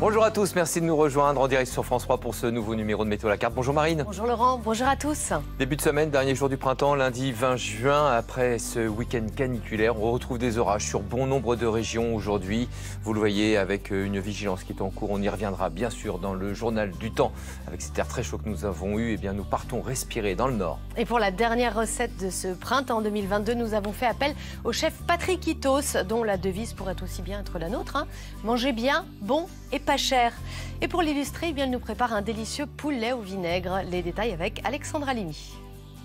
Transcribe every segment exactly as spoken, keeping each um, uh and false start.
Bonjour à tous, merci de nous rejoindre en direct sur France trois pour ce nouveau numéro de Météo à la carte. Bonjour Marine. Bonjour Laurent, bonjour à tous. Début de semaine, dernier jour du printemps, lundi vingt juin. Après ce week-end caniculaire, on retrouve des orages sur bon nombre de régions aujourd'hui. Vous le voyez avec une vigilance qui est en cours. On y reviendra bien sûr dans le journal du temps. Avec cet air très chaud que nous avons eu, eh bien, nous partons respirer dans le nord. Et pour la dernière recette de ce printemps deux mille vingt-deux, nous avons fait appel au chef Patrick Itos, dont la devise pourrait aussi bien être la nôtre. Hein. Manger bien, bon et pas cher. Et pour l'illustrer, eh bien, il nous prépare un délicieux poulet au vinaigre. Les détails avec Alexandra Limi.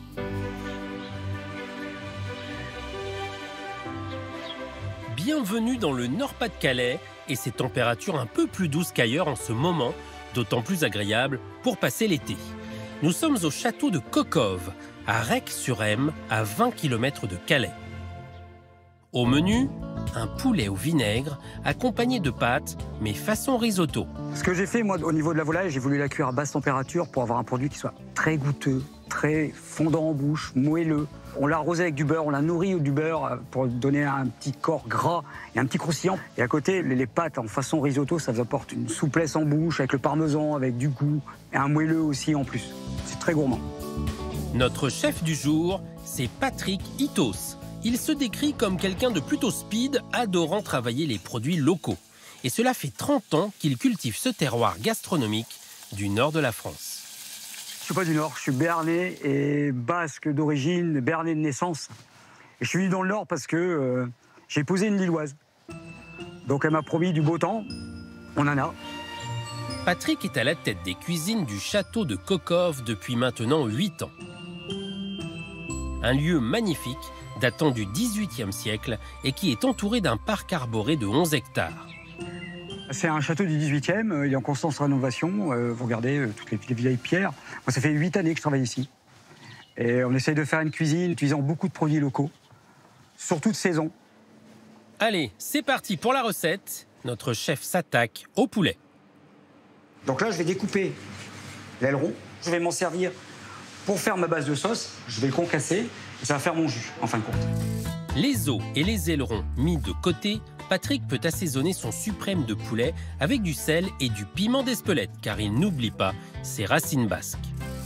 Bienvenue dans le Nord-Pas-de-Calais et ses températures un peu plus douces qu'ailleurs en ce moment, d'autant plus agréable pour passer l'été. Nous sommes au château de Cocove, à Recq-sur-Emme, à vingt kilomètres de Calais. Au menu, un poulet au vinaigre accompagné de pâtes, mais façon risotto. Ce que j'ai fait, moi, au niveau de la volaille, j'ai voulu la cuire à basse température pour avoir un produit qui soit très goûteux, très fondant en bouche, moelleux. On l'a arrosé avec du beurre, on l'a nourri du beurre pour donner un petit corps gras et un petit croustillant. Et à côté, les pâtes en façon risotto, ça vous apporte une souplesse en bouche avec le parmesan, avec du goût et un moelleux aussi en plus. C'est très gourmand. Notre chef du jour, c'est Patrick Itos. Il se décrit comme quelqu'un de plutôt speed, adorant travailler les produits locaux. Et cela fait trente ans qu'il cultive ce terroir gastronomique du nord de la France. Je ne suis pas du nord, je suis béarnais et basque d'origine, béarnais de naissance. Et je suis venu dans le nord parce que euh, j'ai épousé une lilloise. Donc elle m'a promis du beau temps, on en a. Patrick est à la tête des cuisines du château de Cocove depuis maintenant huit ans. Un lieu magnifique datant du dix-huitième siècle et qui est entouré d'un parc arboré de onze hectares. C'est un château du dix-huitième, il est en constante rénovation. Vous regardez toutes les, les vieilles pierres. Moi, ça fait huit années que je travaille ici. Et on essaye de faire une cuisine utilisant beaucoup de produits locaux, surtout de saison. Allez, c'est parti pour la recette. Notre chef s'attaque au poulet. Donc là, je vais découper l'aileron. Je vais m'en servir pour faire ma base de sauce. Je vais le concasser. Et ça va faire mon jus, en fin de compte. Les os et les ailerons mis de côté, Patrick peut assaisonner son suprême de poulet avec du sel et du piment d'Espelette, car il n'oublie pas ses racines basques.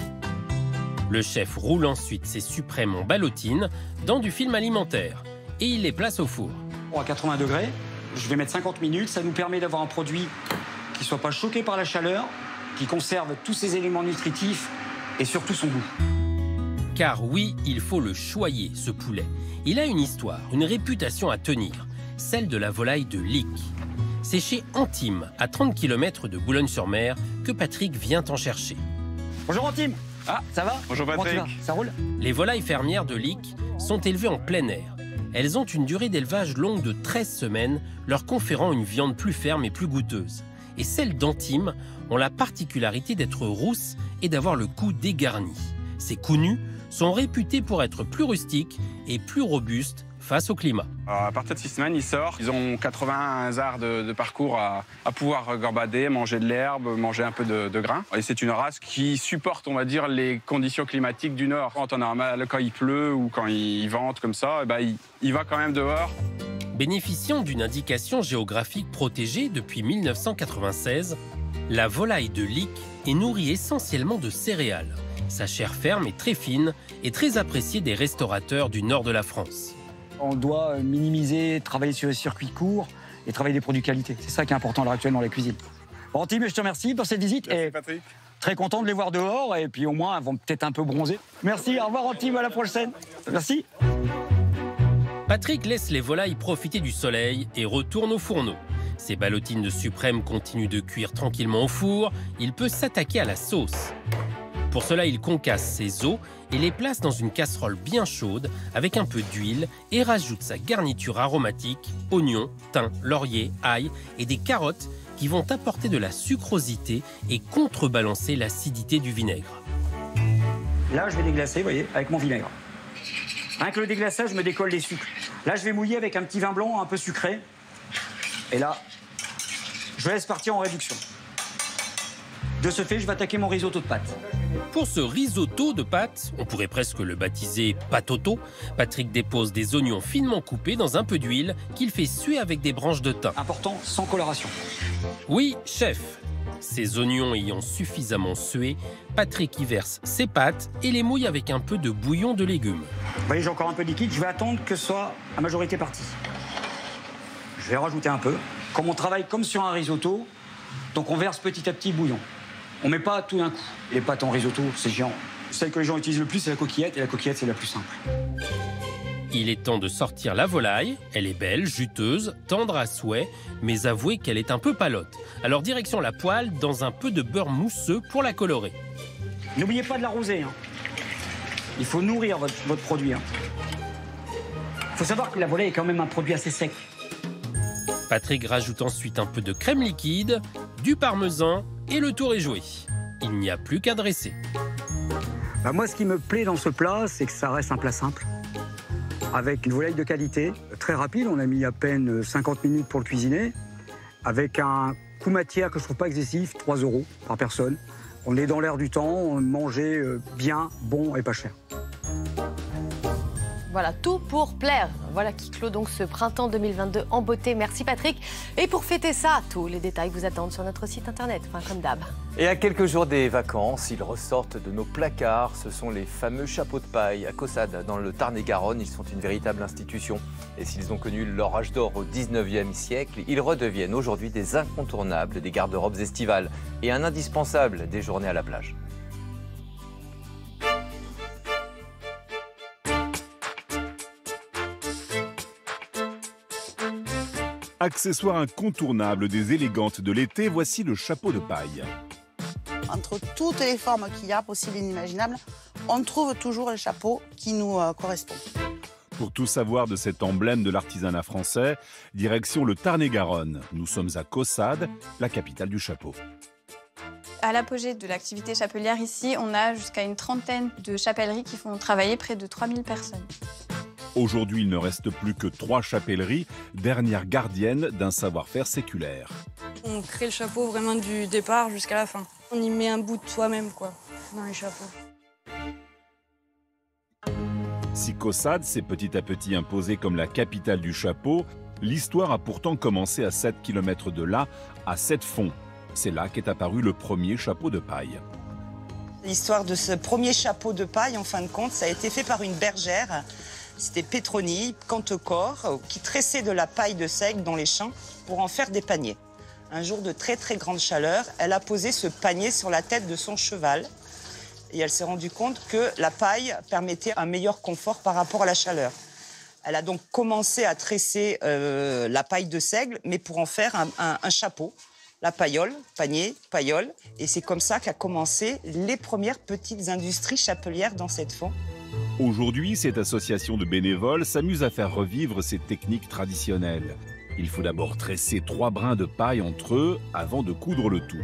Le chef roule ensuite ses suprêmes en ballotine dans du film alimentaire et il les place au four. À quatre-vingts degrés, je vais mettre cinquante minutes. Ça nous permet d'avoir un produit qui ne soit pas choqué par la chaleur, qui conserve tous ses éléments nutritifs et surtout son goût. Car oui, il faut le choyer, ce poulet. Il a une histoire, une réputation à tenir, celle de la volaille de Licques. C'est chez Antime, à trente kilomètres de Boulogne-sur-Mer, que Patrick vient en chercher. Bonjour Antime. Ah, ça va? Bonjour Patrick. Comment tu vas? Ça roule? Les volailles fermières de Licques sont élevées en plein air. Elles ont une durée d'élevage longue de treize semaines, leur conférant une viande plus ferme et plus goûteuse. Et celles d'Antime ont la particularité d'être rousses et d'avoir le cou dégarni. Ces coups nus sont réputés pour être plus rustiques et plus robustes face au climat. Alors, à partir de six semaines, ils sortent. Ils ont quatre-vingts arts de, de parcours à, à pouvoir gambader, manger de l'herbe, manger un peu de, de grain. Et c'est une race qui supporte, on va dire, les conditions climatiques du Nord. Quand on a mal, quand il pleut ou quand il vente comme ça, eh ben, il, il va quand même dehors. Bénéficiant d'une indication géographique protégée depuis mille neuf cent quatre-vingt-seize, la volaille de Licques est nourrie essentiellement de céréales. Sa chair ferme est très fine et très appréciée des restaurateurs du nord de la France. On doit minimiser, travailler sur les circuits courts et travailler des produits qualité. C'est ça qui est important à l'heure actuelle dans la cuisine. Bon, Antime, je te remercie pour cette visite. Merci et Patrick. Très content de les voir dehors et puis au moins, elles vont peut-être un peu bronzer. Merci, au revoir Antime, à la prochaine. Merci. Patrick laisse les volailles profiter du soleil et retourne au fourneau. Ses ballotines de suprême continuent de cuire tranquillement au four. Il peut s'attaquer à la sauce. Pour cela, il concasse ses os et les place dans une casserole bien chaude avec un peu d'huile et rajoute sa garniture aromatique, oignons, thym, laurier, ail et des carottes qui vont apporter de la sucrosité et contrebalancer l'acidité du vinaigre. Là, je vais déglacer, vous voyez, avec mon vinaigre. Rien que le déglaçage, je me décolle les sucres. Là, je vais mouiller avec un petit vin blanc un peu sucré. Et là, je laisse partir en réduction. De ce fait, je vais attaquer mon risotto de pâtes. Pour ce risotto de pâtes, on pourrait presque le baptiser patoto, Patrick dépose des oignons finement coupés dans un peu d'huile qu'il fait suer avec des branches de thym. Important, sans coloration. Oui, chef. Ces oignons ayant suffisamment sué, Patrick y verse ses pâtes et les mouille avec un peu de bouillon de légumes. Vous voyez, j'ai encore un peu de liquide, je vais attendre que ce soit à majorité partie. Je vais rajouter un peu. Comme on travaille comme sur un risotto, donc on verse petit à petit le bouillon. On ne met pas tout d'un coup. Les pâtes en risotto, c'est géant. Celle que les gens utilisent le plus, c'est la coquillette, et la coquillette, c'est la plus simple. Il est temps de sortir la volaille. Elle est belle, juteuse, tendre à souhait, mais avouez qu'elle est un peu palote. Alors direction la poêle dans un peu de beurre mousseux pour la colorer. N'oubliez pas de l'arroser. Hein. Il faut nourrir votre, votre produit. Il hein. faut savoir que la volaille est quand même un produit assez sec. Patrick rajoute ensuite un peu de crème liquide, du parmesan et le tour est joué. Il n'y a plus qu'à dresser. Bah moi, ce qui me plaît dans ce plat, c'est que ça reste un plat simple. Avec une volaille de qualité, très rapide, on a mis à peine cinquante minutes pour le cuisiner. Avec un coût matière que je ne trouve pas excessif, trois euros par personne. On est dans l'air du temps, on mangeait bien, bon et pas cher. Voilà, tout pour plaire. Voilà qui clôt donc ce printemps deux mille vingt-deux en beauté. Merci Patrick. Et pour fêter ça, tous les détails vous attendent sur notre site internet, enfin, comme d'hab. Et à quelques jours des vacances, ils ressortent de nos placards. Ce sont les fameux chapeaux de paille à Caussade, dans le Tarn-et-Garonne. Ils sont une véritable institution. Et s'ils ont connu leur âge d'or au dix-neuvième siècle, ils redeviennent aujourd'hui des incontournables des garde-robes estivales et un indispensable des journées à la plage. Accessoire incontournable des élégantes de l'été, voici le chapeau de paille. Entre toutes les formes qu'il y a possibles et inimaginables, on trouve toujours le chapeau qui nous euh, correspond. Pour tout savoir de cet emblème de l'artisanat français, direction le Tarn-et-Garonne. Nous sommes à Caussade, la capitale du chapeau. À l'apogée de l'activité chapelière ici, on a jusqu'à une trentaine de chapelleries qui font travailler près de trois mille personnes. Aujourd'hui, il ne reste plus que trois chapelleries, dernières gardiennes d'un savoir-faire séculaire. On crée le chapeau vraiment du départ jusqu'à la fin. On y met un bout de soi-même, quoi, dans les chapeaux. Si Caussade s'est petit à petit imposée comme la capitale du chapeau, l'histoire a pourtant commencé à sept kilomètres de là, à Sept-Fonds. C'est là qu'est apparu le premier chapeau de paille. L'histoire de ce premier chapeau de paille, en fin de compte, ça a été fait par une bergère. C'était Pétronie Cantecor, qui tressait de la paille de seigle dans les champs pour en faire des paniers. Un jour de très très grande chaleur, elle a posé ce panier sur la tête de son cheval et elle s'est rendue compte que la paille permettait un meilleur confort par rapport à la chaleur. Elle a donc commencé à tresser euh, la paille de seigle, mais pour en faire un, un, un chapeau, la paillole, panier, paillole. Et c'est comme ça qu'a commencé les premières petites industries chapelières dans Sept-Fonds. Aujourd'hui, cette association de bénévoles s'amuse à faire revivre ces techniques traditionnelles. Il faut d'abord tresser trois brins de paille entre eux avant de coudre le tout.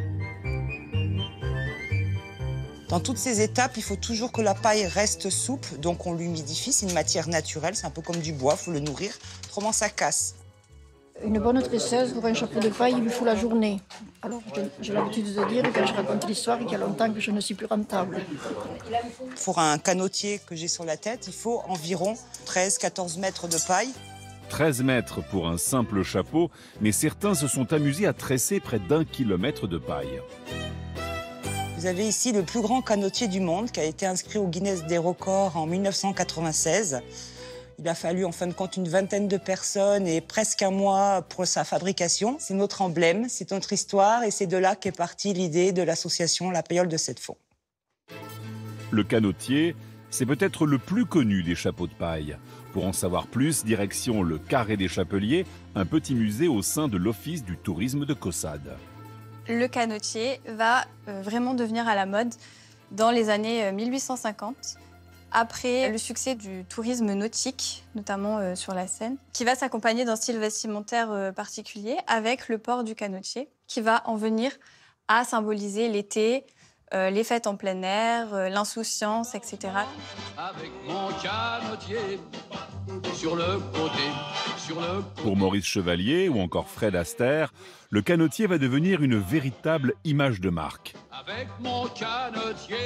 Dans toutes ces étapes, il faut toujours que la paille reste souple, donc on l'humidifie. C'est une matière naturelle, c'est un peu comme du bois, il faut le nourrir, autrement ça casse. Une bonne tresseuse, pour un chapeau de paille, il lui faut la journée. Alors, j'ai l'habitude de dire, quand je raconte l'histoire, qu'il y a longtemps que je ne suis plus rentable. Pour un canotier que j'ai sur la tête, il faut environ treize à quatorze mètres de paille. treize mètres pour un simple chapeau, mais certains se sont amusés à tresser près d'un kilomètre de paille. Vous avez ici le plus grand canotier du monde qui a été inscrit au Guinness des records en mille neuf cent quatre-vingt-seize. Il a fallu en fin de compte une vingtaine de personnes et presque un mois pour sa fabrication. C'est notre emblème, c'est notre histoire et c'est de là qu'est partie l'idée de l'association La Paillole de Sept-Fonds. Le canotier, c'est peut-être le plus connu des chapeaux de paille. Pour en savoir plus, direction le Carré des Chapeliers, un petit musée au sein de l'Office du tourisme de Caussade. Le canotier va vraiment devenir à la mode dans les années mille huit cent cinquante. Après le succès du tourisme nautique, notamment euh, sur la Seine, qui va s'accompagner d'un style vestimentaire euh, particulier avec le port du canotier, qui va en venir à symboliser l'été, euh, les fêtes en plein air, euh, l'insouciance, et cetera. Avec mon canotier sur le côté, sur le côté. Pour Maurice Chevalier ou encore Fred Astaire, le canotier va devenir une véritable image de marque. Avec mon canotier.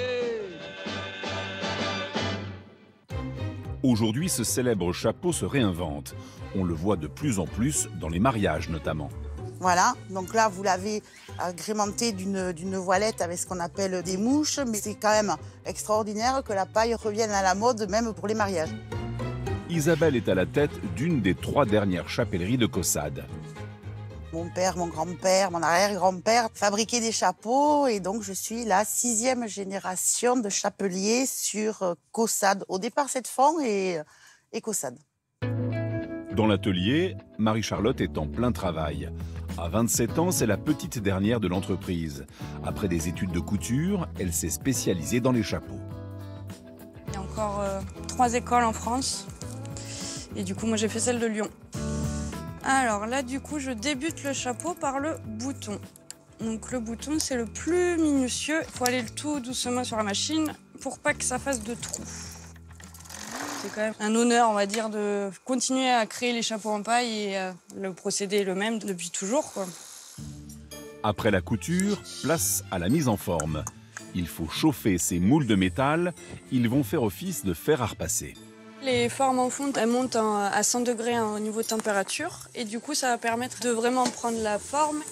Aujourd'hui, ce célèbre chapeau se réinvente. On le voit de plus en plus dans les mariages notamment. Voilà, donc là, vous l'avez agrémenté d'une d'une voilette avec ce qu'on appelle des mouches, mais c'est quand même extraordinaire que la paille revienne à la mode, même pour les mariages. Isabelle est à la tête d'une des trois dernières chapelleries de Caussade. Mon père, mon grand-père, mon arrière-grand-père fabriquaient des chapeaux et donc je suis la sixième génération de chapeliers sur Caussade. Au départ, c'est de Fond et, et Caussade. Dans l'atelier, Marie-Charlotte est en plein travail. À vingt-sept ans, c'est la petite dernière de l'entreprise. Après des études de couture, elle s'est spécialisée dans les chapeaux. Il y a encore euh, trois écoles en France. Et du coup, moi, j'ai fait celle de Lyon. Alors là, du coup, je débute le chapeau par le bouton. Donc le bouton, c'est le plus minutieux. Il faut aller tout doucement sur la machine pour pas que ça fasse de trous. C'est quand même un honneur, on va dire, de continuer à créer les chapeaux en paille et euh, le procédé est le même depuis toujours, quoi. Après la couture, place à la mise en forme. Il faut chauffer ces moules de métal. Ils vont faire office de fer à repasser. Les formes en fonte, elles montent à cent degrés au niveau de température. Et du coup, ça va permettre de vraiment prendre la forme.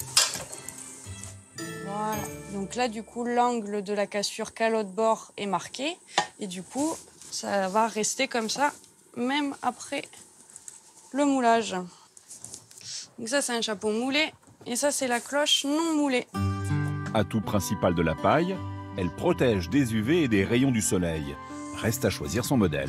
Voilà. Donc là, du coup, l'angle de la cassure calotte bord est marqué. Et du coup, ça va rester comme ça, même après le moulage. Donc ça, c'est un chapeau moulé. Et ça, c'est la cloche non moulée. Atout principal de la paille, elle protège des U V et des rayons du soleil. Reste à choisir son modèle.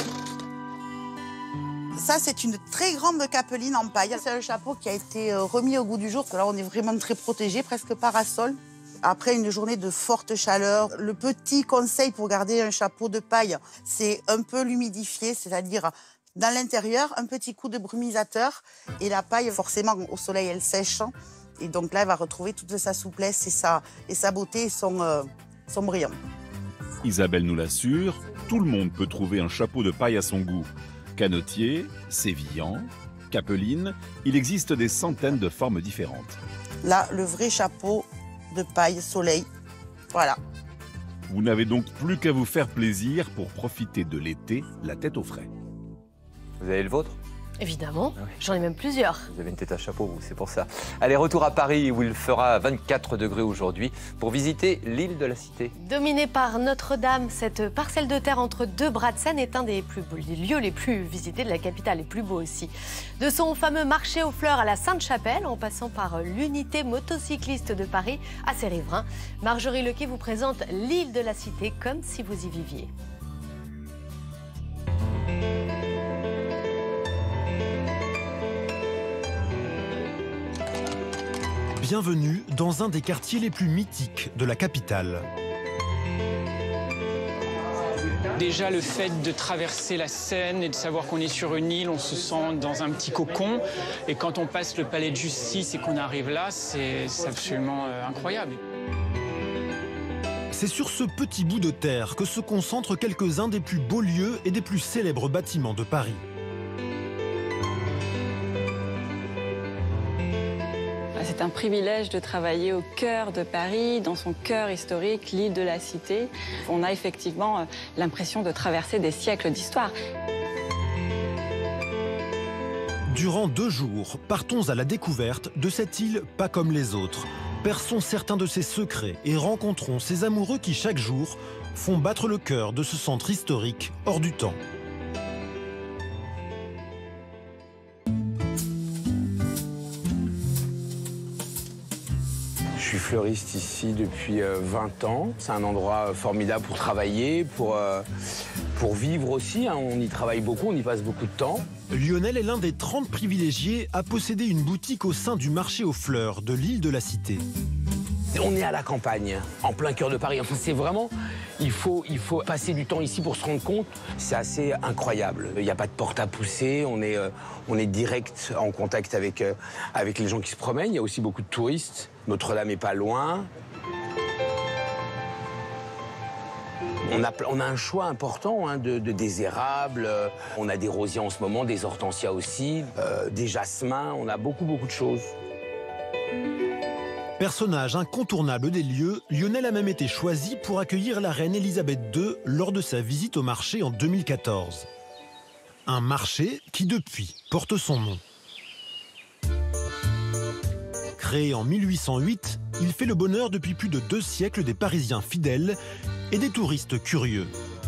Ça, c'est une très grande capeline en paille. C'est un chapeau qui a été remis au goût du jour, parce que là, on est vraiment très protégé, presque parasol. Après une journée de forte chaleur, le petit conseil pour garder un chapeau de paille, c'est un peu l'humidifier, c'est-à-dire dans l'intérieur, un petit coup de brumisateur. Et la paille, forcément, au soleil, elle sèche. Et donc là, elle va retrouver toute sa souplesse et sa, et sa beauté et son, euh, son brillant. Isabelle nous l'assure, tout le monde peut trouver un chapeau de paille à son goût. Canotier, sévillant, capeline, il existe des centaines de formes différentes. Là, le vrai chapeau de paille soleil, voilà. Vous n'avez donc plus qu'à vous faire plaisir pour profiter de l'été, la tête au frais. Vous avez le vôtre ? Évidemment, Ah oui. J'en ai même plusieurs. Vous avez une tête à chapeau, vous, c'est pour ça. Allez, retour à Paris où il fera vingt-quatre degrés aujourd'hui pour visiter l'île de la Cité. Dominée par Notre-Dame, cette parcelle de terre entre deux bras de Seine est un des plus beaux des lieux les plus visités de la capitale, les plus beaux aussi. De son fameux marché aux fleurs à la Sainte-Chapelle, en passant par l'unité motocycliste de Paris à ses riverains, Marjorie Lequet vous présente l'île de la Cité comme si vous y viviez. Bienvenue dans un des quartiers les plus mythiques de la capitale. Déjà, le fait de traverser la Seine et de savoir qu'on est sur une île, on se sent dans un petit cocon. Et quand on passe le palais de justice et qu'on arrive là, c'est absolument euh, incroyable. C'est sur ce petit bout de terre que se concentrent quelques-uns des plus beaux lieux et des plus célèbres bâtiments de Paris. C'est un privilège de travailler au cœur de Paris, dans son cœur historique, l'île de la Cité. On a effectivement l'impression de traverser des siècles d'histoire. Durant deux jours, partons à la découverte de cette île pas comme les autres. Perçons certains de ses secrets et rencontrons ces amoureux qui, chaque jour, font battre le cœur de ce centre historique hors du temps. Je suis fleuriste ici depuis vingt ans. C'est un endroit formidable pour travailler, pour, euh, pour vivre aussi. Hein. On y travaille beaucoup, on y passe beaucoup de temps. Lionel est l'un des trente privilégiés à posséder une boutique au sein du marché aux fleurs de l'île de la Cité. On est à la campagne, en plein cœur de Paris. Enfin, c'est vraiment... Il faut, il faut passer du temps ici pour se rendre compte. C'est assez incroyable. Il n'y a pas de porte à pousser. On est, euh, on est direct en contact avec, euh, avec les gens qui se promènent. Il y a aussi beaucoup de touristes. Notre-Dame n'est pas loin. On a, on a un choix important hein, de, de des érables, on a des rosiers en ce moment, des hortensias aussi, euh, des jasmins, on a beaucoup beaucoup de choses. Personnage incontournable des lieux, Lionel a même été choisi pour accueillir la reine Elisabeth deux lors de sa visite au marché en deux mille quatorze. Un marché qui depuis porte son nom. Créé en mille huit cent huit, il fait le bonheur depuis plus de deux siècles des Parisiens fidèles et des touristes curieux.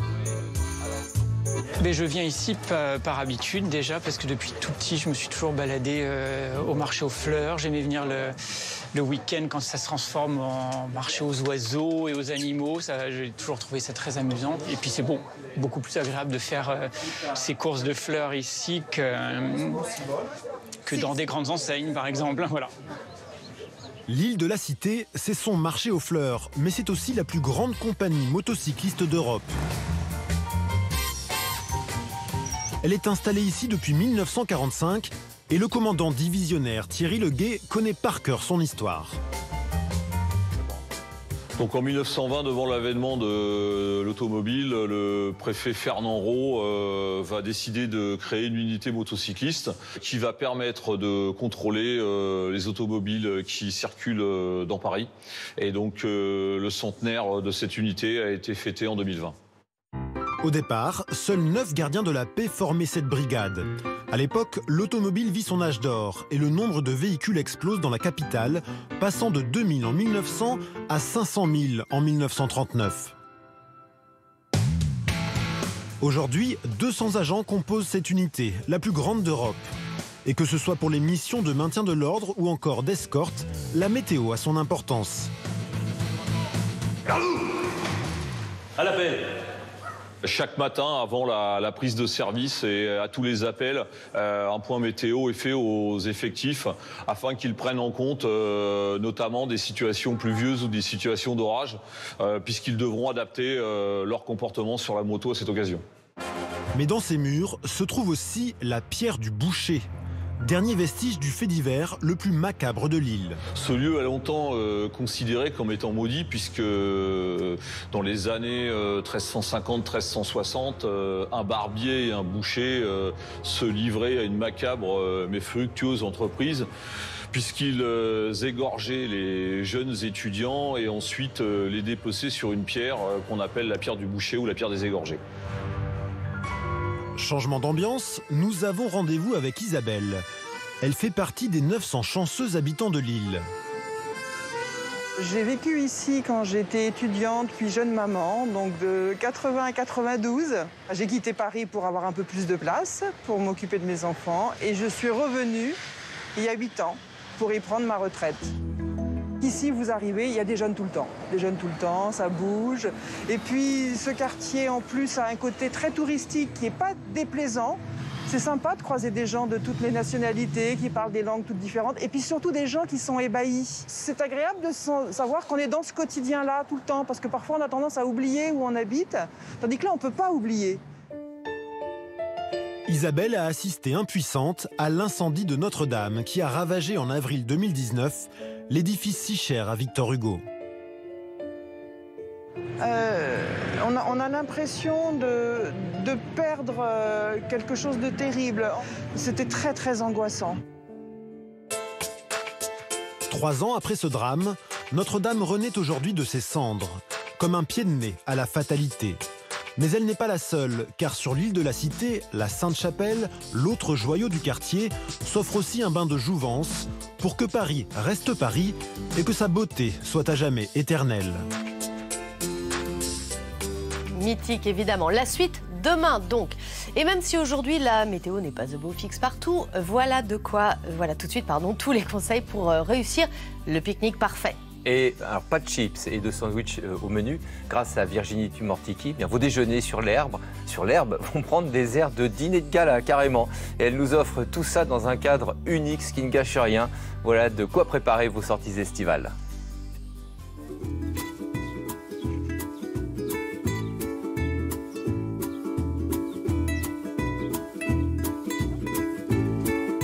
Mais je viens ici par, par habitude déjà, parce que depuis tout petit, je me suis toujours baladé euh, au marché aux fleurs. J'aimais venir le, le week-end quand ça se transforme en marché aux oiseaux et aux animaux. J'ai toujours trouvé ça très amusant. Et puis c'est bon, beaucoup plus agréable de faire euh, ces courses de fleurs ici que, euh, que dans des grandes enseignes, par exemple. Voilà. L'île de la Cité, c'est son marché aux fleurs, mais c'est aussi la plus grande compagnie motocycliste d'Europe. Elle est installée ici depuis mille neuf cent quarante-cinq et le commandant divisionnaire Thierry Leguet connaît par cœur son histoire. Donc en mille neuf cent vingt, devant l'avènement de l'automobile, le préfet Fernand Rau euh, va décider de créer une unité motocycliste qui va permettre de contrôler euh, les automobiles qui circulent euh, dans Paris. Et donc euh, le centenaire de cette unité a été fêté en deux mille vingt. Au départ, seuls neuf gardiens de la paix formaient cette brigade. À l'époque, l'automobile vit son âge d'or et le nombre de véhicules explose dans la capitale, passant de deux mille en mille neuf cents à cinq cent mille en mille neuf cent trente-neuf. Aujourd'hui, deux cents agents composent cette unité, la plus grande d'Europe. Et que ce soit pour les missions de maintien de l'ordre ou encore d'escorte, la météo a son importance. À l'appel. Chaque matin, avant la, la prise de service et à tous les appels, euh, un point météo est fait aux effectifs afin qu'ils prennent en compte euh, notamment des situations pluvieuses ou des situations d'orage, euh, puisqu'ils devront adapter euh, leur comportement sur la moto à cette occasion. Mais dans ces murs se trouve aussi la pierre du boucher. Dernier vestige du fait divers le plus macabre de l'île. Ce lieu est longtemps euh, considéré comme étant maudit puisque euh, dans les années euh, treize cent cinquante treize cent soixante, euh, un barbier et un boucher euh, se livraient à une macabre euh, mais fructueuse entreprise puisqu'ils euh, égorgeaient les jeunes étudiants et ensuite euh, les dépeçaient sur une pierre euh, qu'on appelle la pierre du boucher ou la pierre des égorgés. Changement d'ambiance, nous avons rendez-vous avec Isabelle. Elle fait partie des neuf cents chanceux habitants de l'île. J'ai vécu ici quand j'étais étudiante puis jeune maman, donc de quatre-vingts à quatre-vingt-douze. J'ai quitté Paris pour avoir un peu plus de place, pour m'occuper de mes enfants. Et je suis revenue il y a huit ans pour y prendre ma retraite. Ici, vous arrivez, il y a des jeunes tout le temps. Des jeunes tout le temps, ça bouge. Et puis, ce quartier, en plus, a un côté très touristique qui n'est pas déplaisant. C'est sympa de croiser des gens de toutes les nationalités, qui parlent des langues toutes différentes. Et puis surtout des gens qui sont ébahis. C'est agréable de savoir qu'on est dans ce quotidien-là tout le temps. Parce que parfois, on a tendance à oublier où on habite. Tandis que là, on ne peut pas oublier. Isabelle a assisté impuissante à l'incendie de Notre-Dame qui a ravagé en avril deux mille dix-neuf l'édifice si cher à Victor Hugo. Euh, on a, on a l'impression de, de perdre euh, quelque chose de terrible. C'était très très angoissant. Trois ans après ce drame, Notre-Dame renaît aujourd'hui de ses cendres, comme un pied de nez à la fatalité. Mais elle n'est pas la seule, car sur l'île de la Cité, la Sainte-Chapelle, l'autre joyau du quartier, s'offre aussi un bain de jouvence pour que Paris reste Paris et que sa beauté soit à jamais éternelle. Mythique, évidemment. La suite, demain donc. Et même si aujourd'hui la météo n'est pas au beau fixe partout, voilà de quoi, voilà tout de suite, pardon, tous les conseils pour réussir le pique-nique parfait. Et alors, pas de chips et de sandwich euh, au menu. Grâce à Virginie Tumortiki, bien, vos déjeuners sur l'herbe sur l'herbe vont prendre des airs de dîner de gala, carrément. Et elle nous offre tout ça dans un cadre unique, ce qui ne gâche rien. Voilà de quoi préparer vos sorties estivales.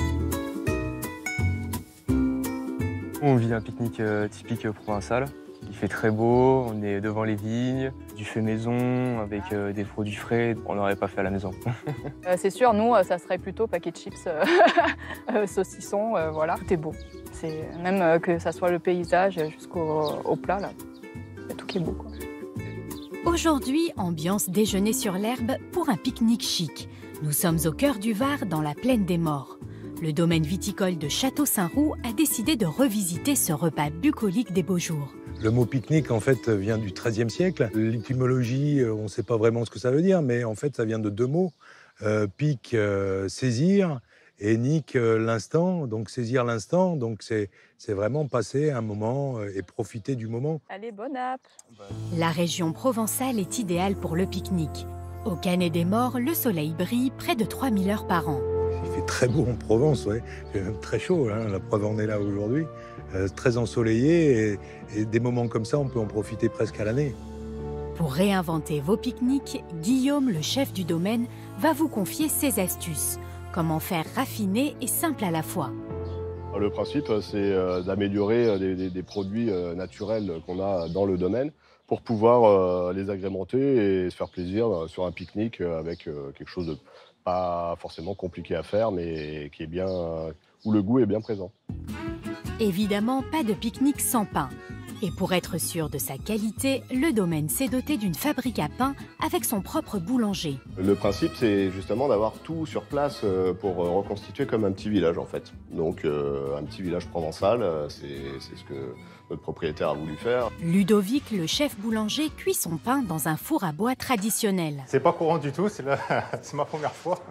On vit un pique-nique euh, typique provençal. Il fait très beau, on est devant les vignes, du fait maison avec euh, des produits frais. On n'aurait pas fait à la maison. euh, c'est sûr, nous, ça serait plutôt paquet de chips, euh, saucisson, euh, voilà. Tout est beau. C'est même euh, que ça soit le paysage jusqu'au au plat, là. Il y a tout qui est beau, quoi. Aujourd'hui, ambiance déjeuner sur l'herbe pour un pique-nique chic. Nous sommes au cœur du Var, dans la plaine des Morts. Le domaine viticole de Château-Saint-Roux a décidé de revisiter ce repas bucolique des beaux jours. Le mot pique-nique, en fait, vient du treizième siècle. L'étymologie, on ne sait pas vraiment ce que ça veut dire, mais en fait, ça vient de deux mots. Euh, pique, euh, saisir, et nique, euh, l'instant. Donc, saisir l'instant, donc c'est vraiment passer un moment euh, et profiter du moment. Allez, bonne app. La région provençale est idéale pour le pique-nique. Au Canet des Morts, le soleil brille près de trois mille heures par an. Il fait très beau en Provence, ouais. Il fait même très chaud, hein. La preuve en est là aujourd'hui. Euh, très ensoleillé et, et des moments comme ça, on peut en profiter presque à l'année. Pour réinventer vos pique-niques, Guillaume, le chef du domaine, va vous confier ses astuces. Comment faire raffiné et simple à la fois. Le principe, c'est d'améliorer des, des, des produits naturels qu'on a dans le domaine pour pouvoir les agrémenter et se faire plaisir sur un pique-nique avec quelque chose de pas forcément compliqué à faire, mais qui est bien, où le goût est bien présent. Évidemment, pas de pique-nique sans pain. Et pour être sûr de sa qualité, le domaine s'est doté d'une fabrique à pain avec son propre boulanger. Le principe, c'est justement d'avoir tout sur place pour reconstituer comme un petit village, en fait. Donc, euh, un petit village provençal, c'est ce que notre propriétaire a voulu faire. Ludovic, le chef boulanger, cuit son pain dans un four à bois traditionnel. C'est pas courant du tout, c'est ma première fois.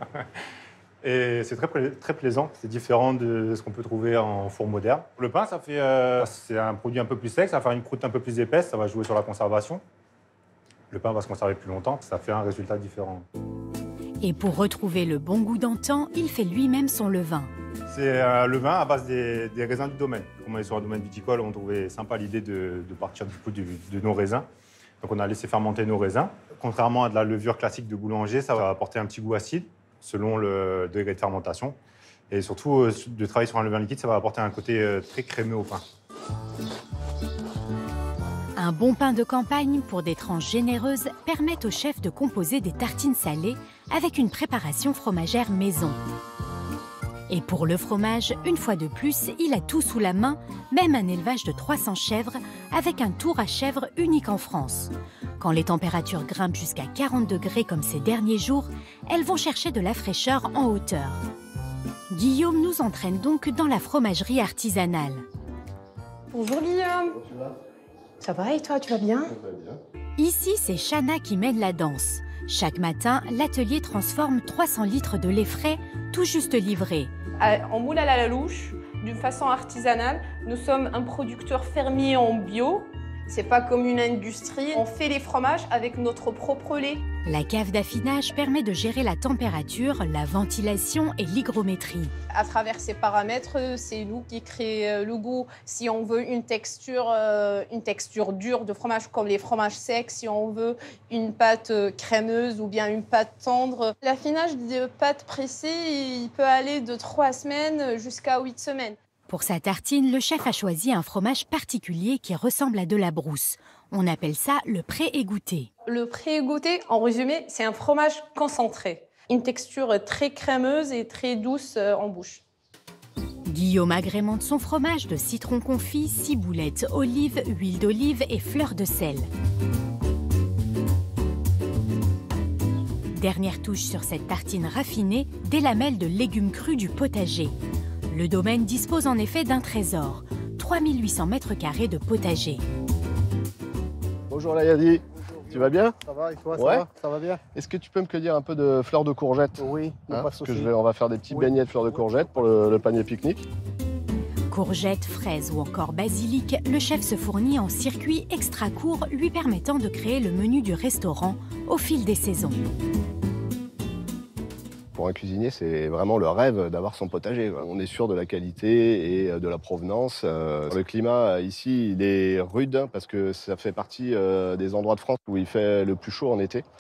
Et c'est très, très plaisant, c'est différent de ce qu'on peut trouver en four moderne. Le pain, ça fait, euh, c'est un produit un peu plus sec, ça va faire une croûte un peu plus épaisse, ça va jouer sur la conservation. Le pain va se conserver plus longtemps, ça fait un résultat différent. Et pour retrouver le bon goût d'antan, il fait lui-même son levain. C'est un levain à base des, des raisins du domaine. Comme on est sur un domaine viticole, on trouvait sympa l'idée de, de partir du coup de, de nos raisins. Donc on a laissé fermenter nos raisins. Contrairement à de la levure classique de boulanger, ça va apporter un petit goût acide, selon le degré de fermentation. Et surtout, de travailler sur un levain liquide, ça va apporter un côté très crémeux au pain. Un bon pain de campagne pour des tranches généreuses permet au chef de composer des tartines salées avec une préparation fromagère maison. Et pour le fromage, une fois de plus, il a tout sous la main, même un élevage de trois cents chèvres avec un tour à chèvres unique en France. Quand les températures grimpent jusqu'à quarante degrés comme ces derniers jours, elles vont chercher de la fraîcheur en hauteur. Guillaume nous entraîne donc dans la fromagerie artisanale. Bonjour Guillaume. Ça va et toi, tu vas bien? Ici, c'est Chana qui mène la danse. Chaque matin, l'atelier transforme trois cents litres de lait frais, tout juste livrés. On moule à la louche, d'une façon artisanale. Nous sommes un producteur fermier en bio. C'est pas comme une industrie. On fait les fromages avec notre propre lait. La cave d'affinage permet de gérer la température, la ventilation et l'hygrométrie. À travers ces paramètres, c'est nous qui créons le goût. Si on veut une texture, une texture dure de fromage comme les fromages secs, si on veut une pâte crémeuse ou bien une pâte tendre. L'affinage de pâte pressée, il peut aller de trois semaines jusqu'à huit semaines. Pour sa tartine, le chef a choisi un fromage particulier qui ressemble à de la brousse. On appelle ça le pré-égoutté. Le pré-égoutté, en résumé, c'est un fromage concentré. Une texture très crémeuse et très douce en bouche. Guillaume agrémente son fromage de citron confit, ciboulette, olive, huile d'olive et fleurs de sel. Dernière touche sur cette tartine raffinée, des lamelles de légumes crus du potager. Le domaine dispose en effet d'un trésor, trois mille huit cents mètres carrés de potager. Bonjour Layadi, tu vas bien? Ça va et toi, ouais. ça va, ça va bien. Est-ce que tu peux me cueillir un peu de fleurs de courgettes? Oui, hein, pas de parce que souci. je vais, on va faire des petits oui. beignets de fleurs de courgettes pour le, le panier pique-nique. Courgettes, fraises ou encore basilic, le chef se fournit en circuit extra court lui permettant de créer le menu du restaurant au fil des saisons. Pour un cuisinier, c'est vraiment le rêve d'avoir son potager. On est sûr de la qualité et de la provenance. Le climat ici, il est rude parce que ça fait partie des endroits de France où il fait le plus chaud en été.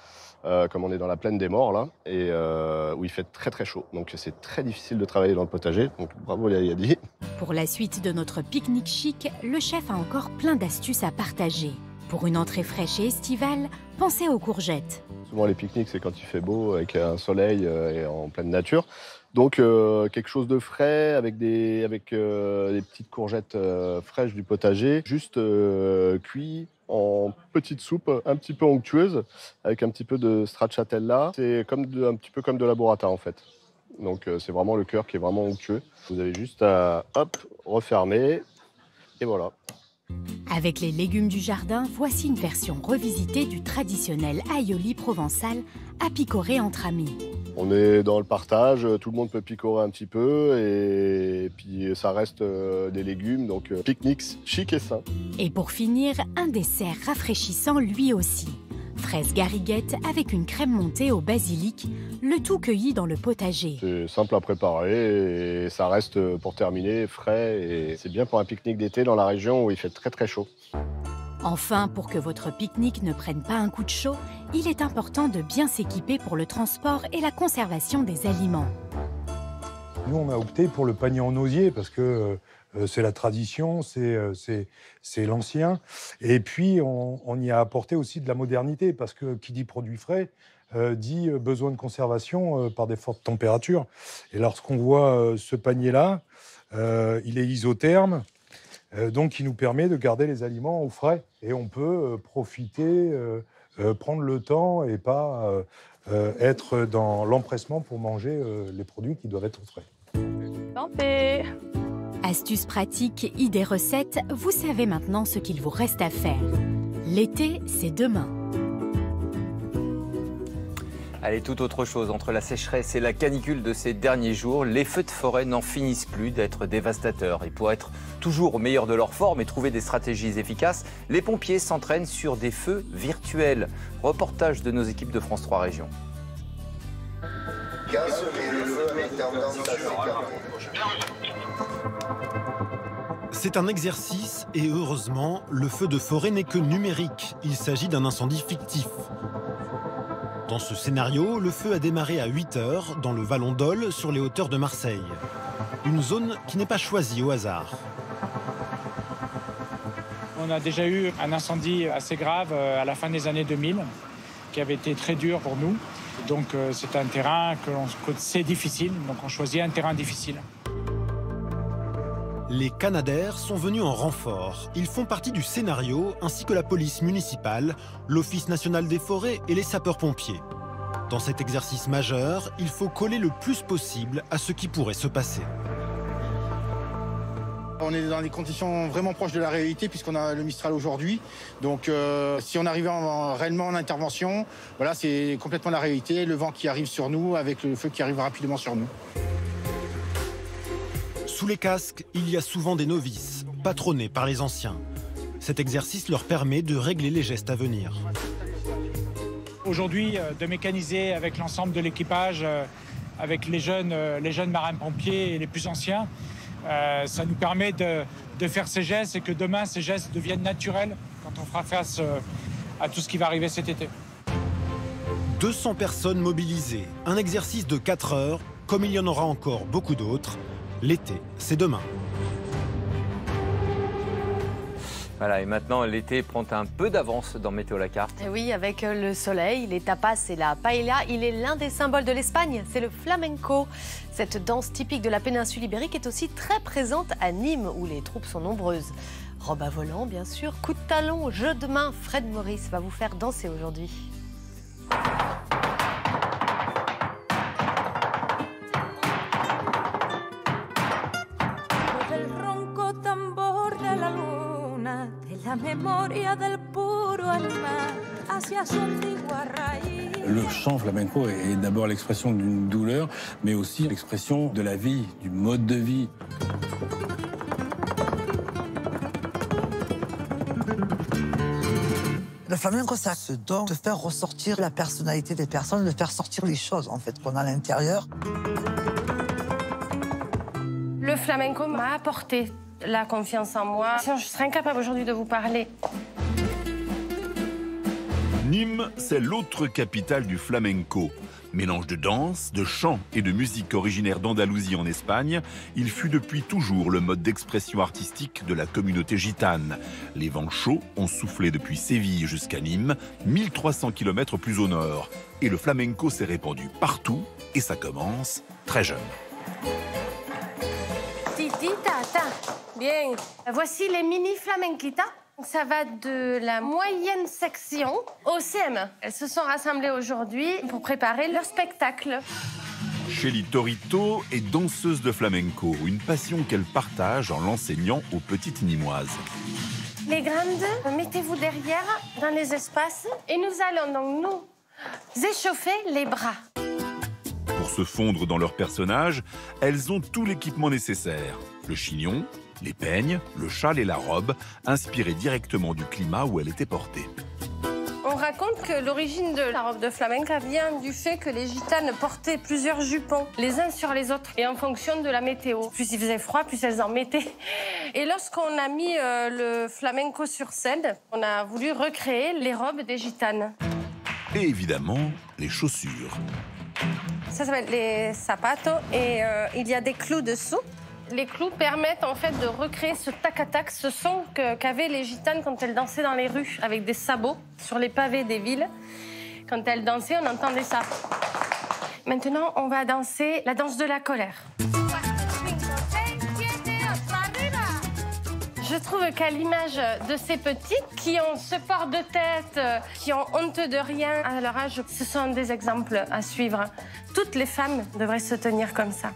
euh, comme on est dans la plaine des Morts, là, et euh, où il fait très très chaud. Donc c'est très difficile de travailler dans le potager, donc bravo Léa Yadi. Pour la suite de notre pique-nique chic, le chef a encore plein d'astuces à partager. Pour une entrée fraîche et estivale, pensez aux courgettes. Souvent les pique-niques, c'est quand il fait beau, avec un soleil euh, et en pleine nature. Donc euh, quelque chose de frais, avec des, avec, euh, des petites courgettes euh, fraîches du potager, juste euh, cuit en petite soupe, un petit peu onctueuse, avec un petit peu de stracciatella. C'est comme de, un petit peu comme de la burrata en fait. Donc euh, c'est vraiment le cœur qui est vraiment onctueux. Vous avez juste à hop, refermer, et voilà. Avec les légumes du jardin, voici une version revisitée du traditionnel aioli provençal à picorer entre amis. On est dans le partage, tout le monde peut picorer un petit peu et puis ça reste des légumes, donc pique-nique chic et sain. Et pour finir, un dessert rafraîchissant lui aussi. Fraises gariguettes avec une crème montée au basilic, le tout cueilli dans le potager. C'est simple à préparer et ça reste, pour terminer, frais et c'est bien pour un pique-nique d'été dans la région où il fait très très chaud. Enfin, pour que votre pique-nique ne prenne pas un coup de chaud, il est important de bien s'équiper pour le transport et la conservation des aliments. Nous, on a opté pour le panier en osier parce que euh, c'est la tradition, c'est euh, l'ancien. Et puis, on, on y a apporté aussi de la modernité parce que qui dit produit frais euh, dit besoin de conservation euh, par des fortes températures. Et lorsqu'on voit euh, ce panier-là, euh, il est isotherme. Euh, donc, il nous permet de garder les aliments au frais. Et on peut euh, profiter, euh, euh, prendre le temps et pas euh, euh, être dans l'empressement pour manger euh, les produits qui doivent être frais. Santé! Astuces pratiques, idées recettes, vous savez maintenant ce qu'il vous reste à faire. L'été, c'est demain. Allez, tout autre chose. Entre la sécheresse et la canicule de ces derniers jours, les feux de forêt n'en finissent plus d'être dévastateurs. Et pour être toujours au meilleur de leur forme et trouver des stratégies efficaces, les pompiers s'entraînent sur des feux virtuels. Reportage de nos équipes de France trois Régions. C'est un exercice et heureusement, le feu de forêt n'est que numérique. Il s'agit d'un incendie fictif. Dans ce scénario, le feu a démarré à huit heures dans le Vallon d'Olle, sur les hauteurs de Marseille. Une zone qui n'est pas choisie au hasard. On a déjà eu un incendie assez grave à la fin des années deux mille, qui avait été très dur pour nous. Donc c'est un terrain que l'on c'est difficile, donc on choisit un terrain difficile. Les Canadair sont venus en renfort. Ils font partie du scénario, ainsi que la police municipale, l'Office national des forêts et les sapeurs-pompiers. Dans cet exercice majeur, il faut coller le plus possible à ce qui pourrait se passer. On est dans des conditions vraiment proches de la réalité puisqu'on a le Mistral aujourd'hui. Donc euh, si on arrivait en, en, réellement en intervention, voilà, c'est complètement la réalité. Le vent qui arrive sur nous avec le feu qui arrive rapidement sur nous. Sous les casques, il y a souvent des novices, patronnés par les anciens. Cet exercice leur permet de régler les gestes à venir. Aujourd'hui, de mécaniser avec l'ensemble de l'équipage, avec les jeunes, les jeunes marins-pompiers et les plus anciens, euh, ça nous permet de, de faire ces gestes et que demain, ces gestes deviennent naturels quand on fera face à tout ce qui va arriver cet été. deux cents personnes mobilisées, un exercice de quatre heures, comme il y en aura encore beaucoup d'autres. L'été, c'est demain. Voilà, et maintenant, l'été prend un peu d'avance dans Météo la carte. Et oui, avec le soleil, les tapas et la paella, il est l'un des symboles de l'Espagne, c'est le flamenco. Cette danse typique de la péninsule ibérique est aussi très présente à Nîmes, où les troupes sont nombreuses. Robe à volant, bien sûr, coup de talon, jeu de main, Fred Maurice va vous faire danser aujourd'hui. Le chant flamenco est d'abord l'expression d'une douleur, mais aussi l'expression de la vie, du mode de vie. Le flamenco, c'est ce don de faire ressortir la personnalité des personnes, de faire sortir les choses en fait qu'on a à l'intérieur. Le flamenco m'a apporté la confiance en moi. Sinon, je serais incapable aujourd'hui de vous parler. Nîmes, c'est l'autre capitale du flamenco. Mélange de danse, de chant et de musique originaire d'Andalousie en Espagne, il fut depuis toujours le mode d'expression artistique de la communauté gitane. Les vents chauds ont soufflé depuis Séville jusqu'à Nîmes, mille trois cents kilomètres plus au nord. Et le flamenco s'est répandu partout et ça commence très jeune. Titi, tata. Bien. Voici les mini flamenquitas. Ça va de la moyenne section au C M. Elles se sont rassemblées aujourd'hui pour préparer leur spectacle. Shelly Torito est danseuse de flamenco, une passion qu'elle partage en l'enseignant aux petites Nîmoises. Les grandes, mettez-vous derrière dans les espaces et nous allons donc nous échauffer les bras. Pour se fondre dans leur personnage, elles ont tout l'équipement nécessaire. Le chignon, les peignes, le châle et la robe, inspirés directement du climat où elle était portée. On raconte que l'origine de la robe de flamenca vient du fait que les gitanes portaient plusieurs jupons, les uns sur les autres, et en fonction de la météo. Plus il faisait froid, plus elles en mettaient. Et lorsqu'on a mis euh, le flamenco sur scène, on a voulu recréer les robes des gitanes. Et évidemment, les chaussures. Ça s'appelle les zapatos et euh, il y a des clous dessous. Les clous permettent en fait de recréer ce tac-à-tac, ce son qu'avaient les gitanes quand elles dansaient dans les rues avec des sabots sur les pavés des villes. Quand elles dansaient, on entendait ça. Maintenant, on va danser la danse de la colère. Je trouve qu'à l'image de ces petites qui ont ce port de tête, qui ont honte de rien à leur âge, ce sont des exemples à suivre. Toutes les femmes devraient se tenir comme ça.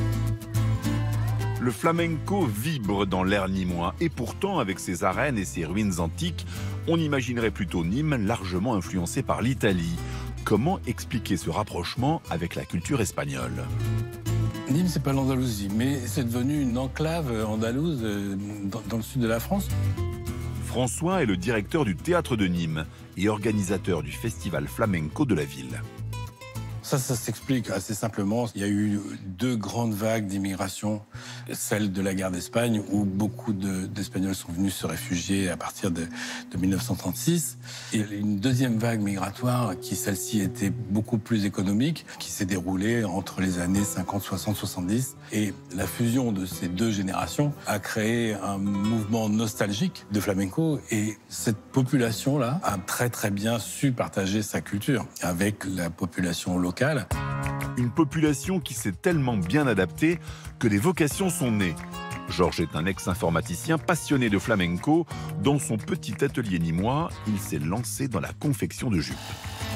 Le flamenco vibre dans l'air nîmois et pourtant, avec ses arènes et ses ruines antiques, on imaginerait plutôt Nîmes largement influencé par l'Italie. Comment expliquer ce rapprochement avec la culture espagnole ? Nîmes, c'est pas l'Andalousie, mais c'est devenu une enclave andalouse dans, dans le sud de la France. François est le directeur du théâtre de Nîmes et organisateur du festival flamenco de la ville. Ça, ça s'explique assez simplement. Il y a eu deux grandes vagues d'immigration. Celle de la guerre d'Espagne, où beaucoup d'Espagnols sont venus se réfugier à partir de, de mille neuf cent trente-six. Et une deuxième vague migratoire, qui celle-ci était beaucoup plus économique, qui s'est déroulée entre les années cinquante, soixante, soixante-dix. Et la fusion de ces deux générations a créé un mouvement nostalgique de flamenco. Et cette population-là a très très bien su partager sa culture avec la population locale. Une population qui s'est tellement bien adaptée que des vocations sont nées. Georges est un ex-informaticien passionné de flamenco. Dans son petit atelier nîmois, il s'est lancé dans la confection de jupes.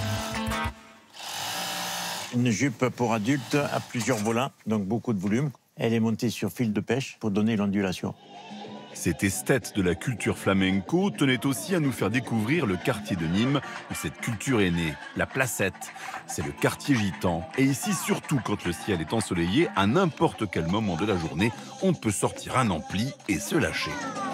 Une jupe pour adulte à plusieurs volants, donc beaucoup de volume. Elle est montée sur fil de pêche pour donner l'ondulation. Cet esthète de la culture flamenco tenait aussi à nous faire découvrir le quartier de Nîmes où cette culture est née, la Placette. C'est le quartier gitan. Et ici, surtout quand le ciel est ensoleillé, à n'importe quel moment de la journée, on peut sortir un ampli et se lâcher.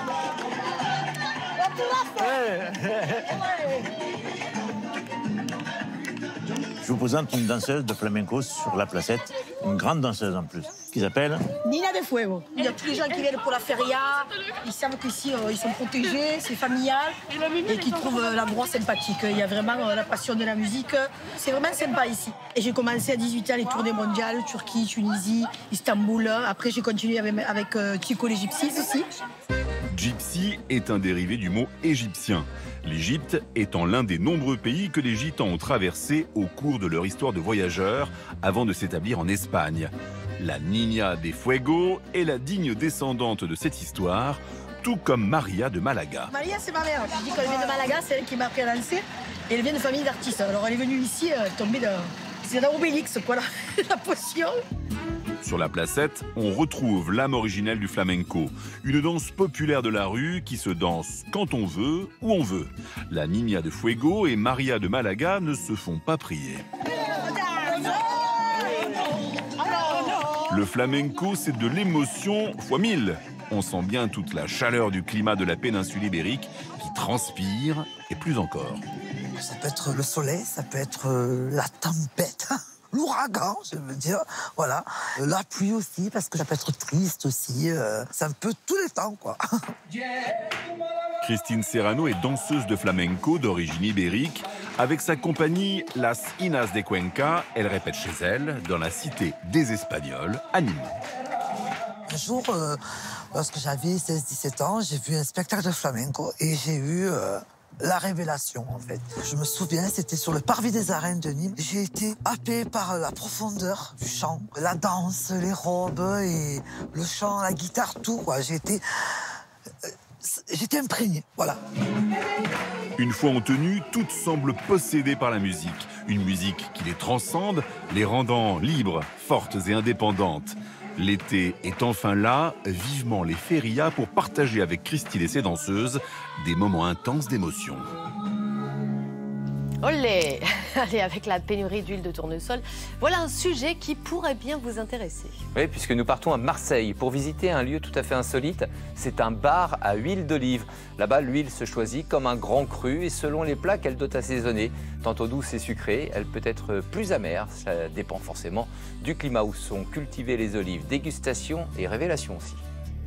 Je vous présente une danseuse de flamenco sur la Placette, une grande danseuse en plus, qui s'appelle Nina de Fuego. Il y a tous les gens qui viennent pour la feria, ils savent qu'ici euh, ils sont protégés, c'est familial et qui trouvent euh, l'endroit sympathique. Il y a vraiment euh, la passion de la musique, c'est vraiment sympa ici. Et j'ai commencé à dix-huit ans les tournées mondiales, Turquie, Tunisie, Istanbul. Après j'ai continué avec, avec euh, Chico les Gypsies aussi. Gypsy est un dérivé du mot égyptien. L'Égypte étant l'un des nombreux pays que les Gitans ont traversés au cours de leur histoire de voyageurs avant de s'établir en Espagne. La Niña de Fuego est la digne descendante de cette histoire, tout comme Maria de Malaga. Maria, c'est ma mère. Je dis qu'elle vient de Malaga, c'est elle qui m'a appris à danser. Et elle vient de famille d'artistes. Alors elle est venue ici, elle est tombée dans... C'est dans Obélix, quoi, la, la potion. Sur la Placette, on retrouve l'âme originelle du flamenco, une danse populaire de la rue qui se danse quand on veut, où on veut. La Niña de Fuego et Maria de Malaga ne se font pas prier. Le flamenco, c'est de l'émotion fois mille. On sent bien toute la chaleur du climat de la péninsule ibérique qui transpire, et plus encore. Ça peut être le soleil, ça peut être la tempête. l'ouragan, je veux dire. Voilà. La pluie aussi, parce que ça peut être triste aussi. Euh, c'est un peu tous les temps, quoi. Christine Serrano est danseuse de flamenco d'origine ibérique. Avec sa compagnie Las Inas de Cuenca, elle répète chez elle, dans la cité des Espagnols, à Nîmes. Un jour, euh, lorsque j'avais seize dix-sept ans, j'ai vu un spectacle de flamenco et j'ai eu euh, la révélation, en fait. Je me souviens, c'était sur le parvis des arènes de Nîmes. J'ai été happée par la profondeur du chant, la danse, les robes et le chant, la guitare, tout, quoi. J'ai été... Euh, J'étais imprégnée, voilà. Une fois en tenue, toutes semblent possédées par la musique. Une musique qui les transcende, les rendant libres, fortes et indépendantes. L'été est enfin là, vivement les férias pour partager avec Christine et ses danseuses des moments intenses d'émotion. Olé! Allez, avec la pénurie d'huile de tournesol, voilà un sujet qui pourrait bien vous intéresser. Oui, puisque nous partons à Marseille pour visiter un lieu tout à fait insolite. C'est un bar à huile d'olive. Là-bas, l'huile se choisit comme un grand cru et selon les plats qu'elle doit assaisonner, tantôt douce et sucrée, elle peut être plus amère. Ça dépend forcément du climat où sont cultivées les olives. Dégustation et révélation aussi.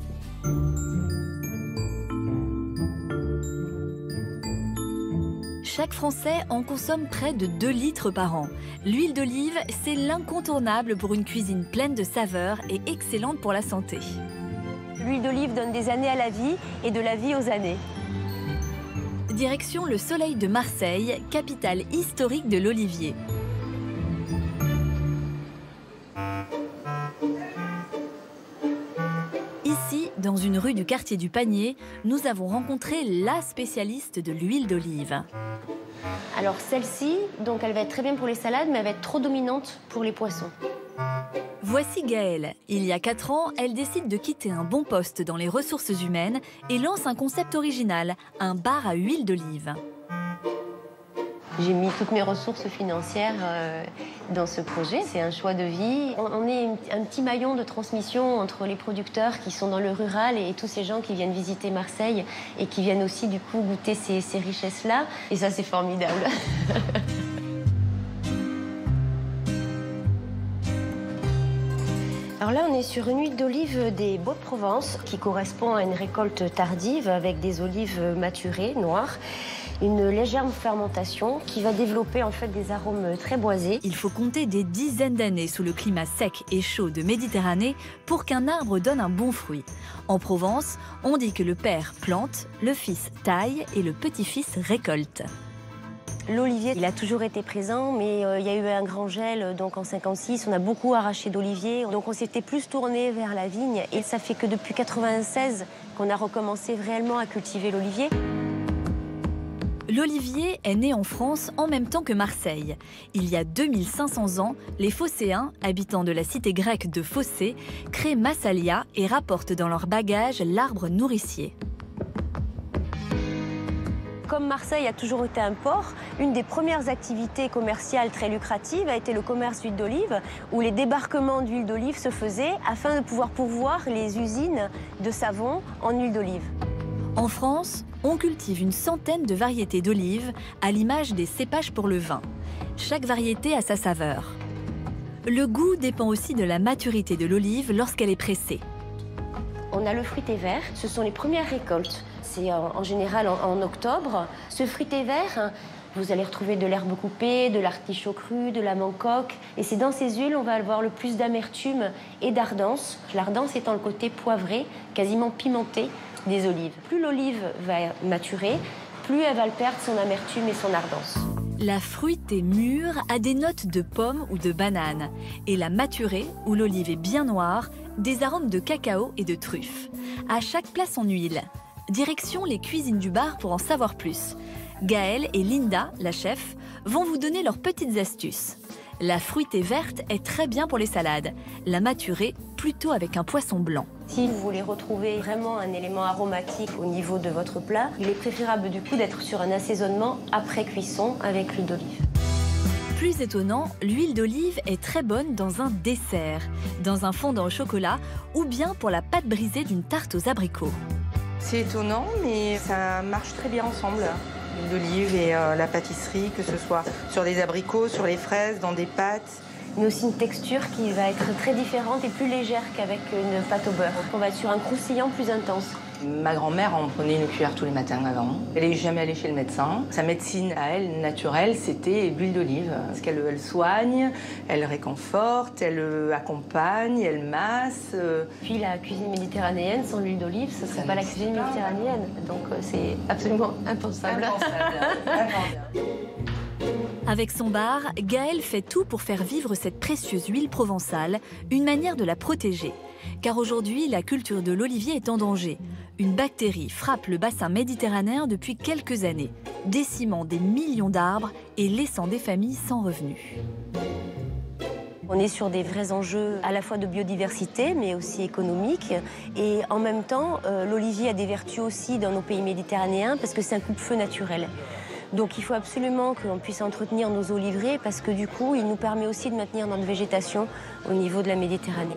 Chaque Français en consomme près de deux litres par an. L'huile d'olive, c'est l'incontournable pour une cuisine pleine de saveurs et excellente pour la santé. L'huile d'olive donne des années à la vie et de la vie aux années. Direction le Soleil de Marseille, capitale historique de l'olivier. Ici, dans une rue du quartier du Panier, nous avons rencontré la spécialiste de l'huile d'olive. Alors celle-ci, donc elle va être très bien pour les salades, mais elle va être trop dominante pour les poissons. Voici Gaëlle. Il y a quatre ans, elle décide de quitter un bon poste dans les ressources humaines et lance un concept original, un bar à huile d'olive. J'ai mis toutes mes ressources financières euh, dans ce projet. C'est un choix de vie. On, on est une, un petit maillon de transmission entre les producteurs qui sont dans le rural et tous ces gens qui viennent visiter Marseille et qui viennent aussi du coup goûter ces, ces richesses-là. Et ça, c'est formidable. Alors là, on est sur une huile d'olive des Baux-de-Provence qui correspond à une récolte tardive avec des olives maturées, noires. Une légère fermentation qui va développer en fait des arômes très boisés. Il faut compter des dizaines d'années sous le climat sec et chaud de Méditerranée pour qu'un arbre donne un bon fruit. En Provence, on dit que le père plante, le fils taille et le petit-fils récolte. L'olivier, il a toujours été présent, mais euh, il y a eu un grand gel donc en cinquante-six. On a beaucoup arraché d'oliviers, donc on s'était plus tourné vers la vigne. Et ça fait que depuis quatre-vingt-seize qu'on a recommencé réellement à cultiver l'olivier. L'olivier est né en France en même temps que Marseille. Il y a deux mille cinq cents ans, les Phocéens, habitants de la cité grecque de Phocée, créent Massalia et rapportent dans leur bagage l'arbre nourricier. Comme Marseille a toujours été un port, une des premières activités commerciales très lucratives a été le commerce d'huile d'olive, où les débarquements d'huile d'olive se faisaient afin de pouvoir pourvoir les usines de savon en huile d'olive. En France, on cultive une centaine de variétés d'olives, à l'image des cépages pour le vin. Chaque variété a sa saveur. Le goût dépend aussi de la maturité de l'olive lorsqu'elle est pressée. On a le fruité vert, ce sont les premières récoltes. C'est en général en, en octobre. Ce fruité vert, vous allez retrouver de l'herbe coupée, de l'artichaut cru, de la mancoque. Et c'est dans ces huiles on va avoir le plus d'amertume et d'ardence. L'ardence étant le côté poivré, quasiment pimenté des olives. Plus l'olive va maturer, plus elle va perdre son amertume et son ardence. La fruitée mûre a des notes de pomme ou de banane. Et la maturée, où l'olive est bien noire, des arômes de cacao et de truffe. À chaque plat son huile. Direction les cuisines du bar pour en savoir plus. Gaëlle et Linda, la chef, vont vous donner leurs petites astuces. La fruitée verte est très bien pour les salades. La maturée, plutôt avec un poisson blanc. Si vous voulez retrouver vraiment un élément aromatique au niveau de votre plat, il est préférable du coup d'être sur un assaisonnement après cuisson avec l'huile d'olive. Plus étonnant, l'huile d'olive est très bonne dans un dessert, dans un fondant au chocolat ou bien pour la pâte brisée d'une tarte aux abricots. C'est étonnant, mais ça marche très bien ensemble. L'huile d'olive et euh, la pâtisserie, que ce soit sur les abricots, sur les fraises, dans des pâtes mais aussi une texture qui va être très différente et plus légère qu'avavec une pâte au beurre. On va être sur un croustillant plus intense. Ma grand-mère en prenait une cuillère tous les matins avant. Elle n'est jamais allée chez le médecin. Sa médecine à elle, naturelle, c'était l'huile d'olive. Parce qu'elle elle soigne, elle réconforte, elle accompagne, elle masse. Puis la cuisine méditerranéenne, sans l'huile d'olive, ce ne serait pas la cuisine méditerranéenne. Donc c'est absolument impensable. Impensable. Avec son bar, Gaëlle fait tout pour faire vivre cette précieuse huile provençale, une manière de la protéger. Car aujourd'hui, la culture de l'olivier est en danger. Une bactérie frappe le bassin méditerranéen depuis quelques années, décimant des millions d'arbres et laissant des familles sans revenus. On est sur des vrais enjeux à la fois de biodiversité, mais aussi économiques. Et en même temps, euh, l'olivier a des vertus aussi dans nos pays méditerranéens parce que c'est un coupe-feu naturel. Donc il faut absolument que l'on puisse entretenir nos oliveraies parce que du coup, il nous permet aussi de maintenir notre végétation au niveau de la Méditerranée.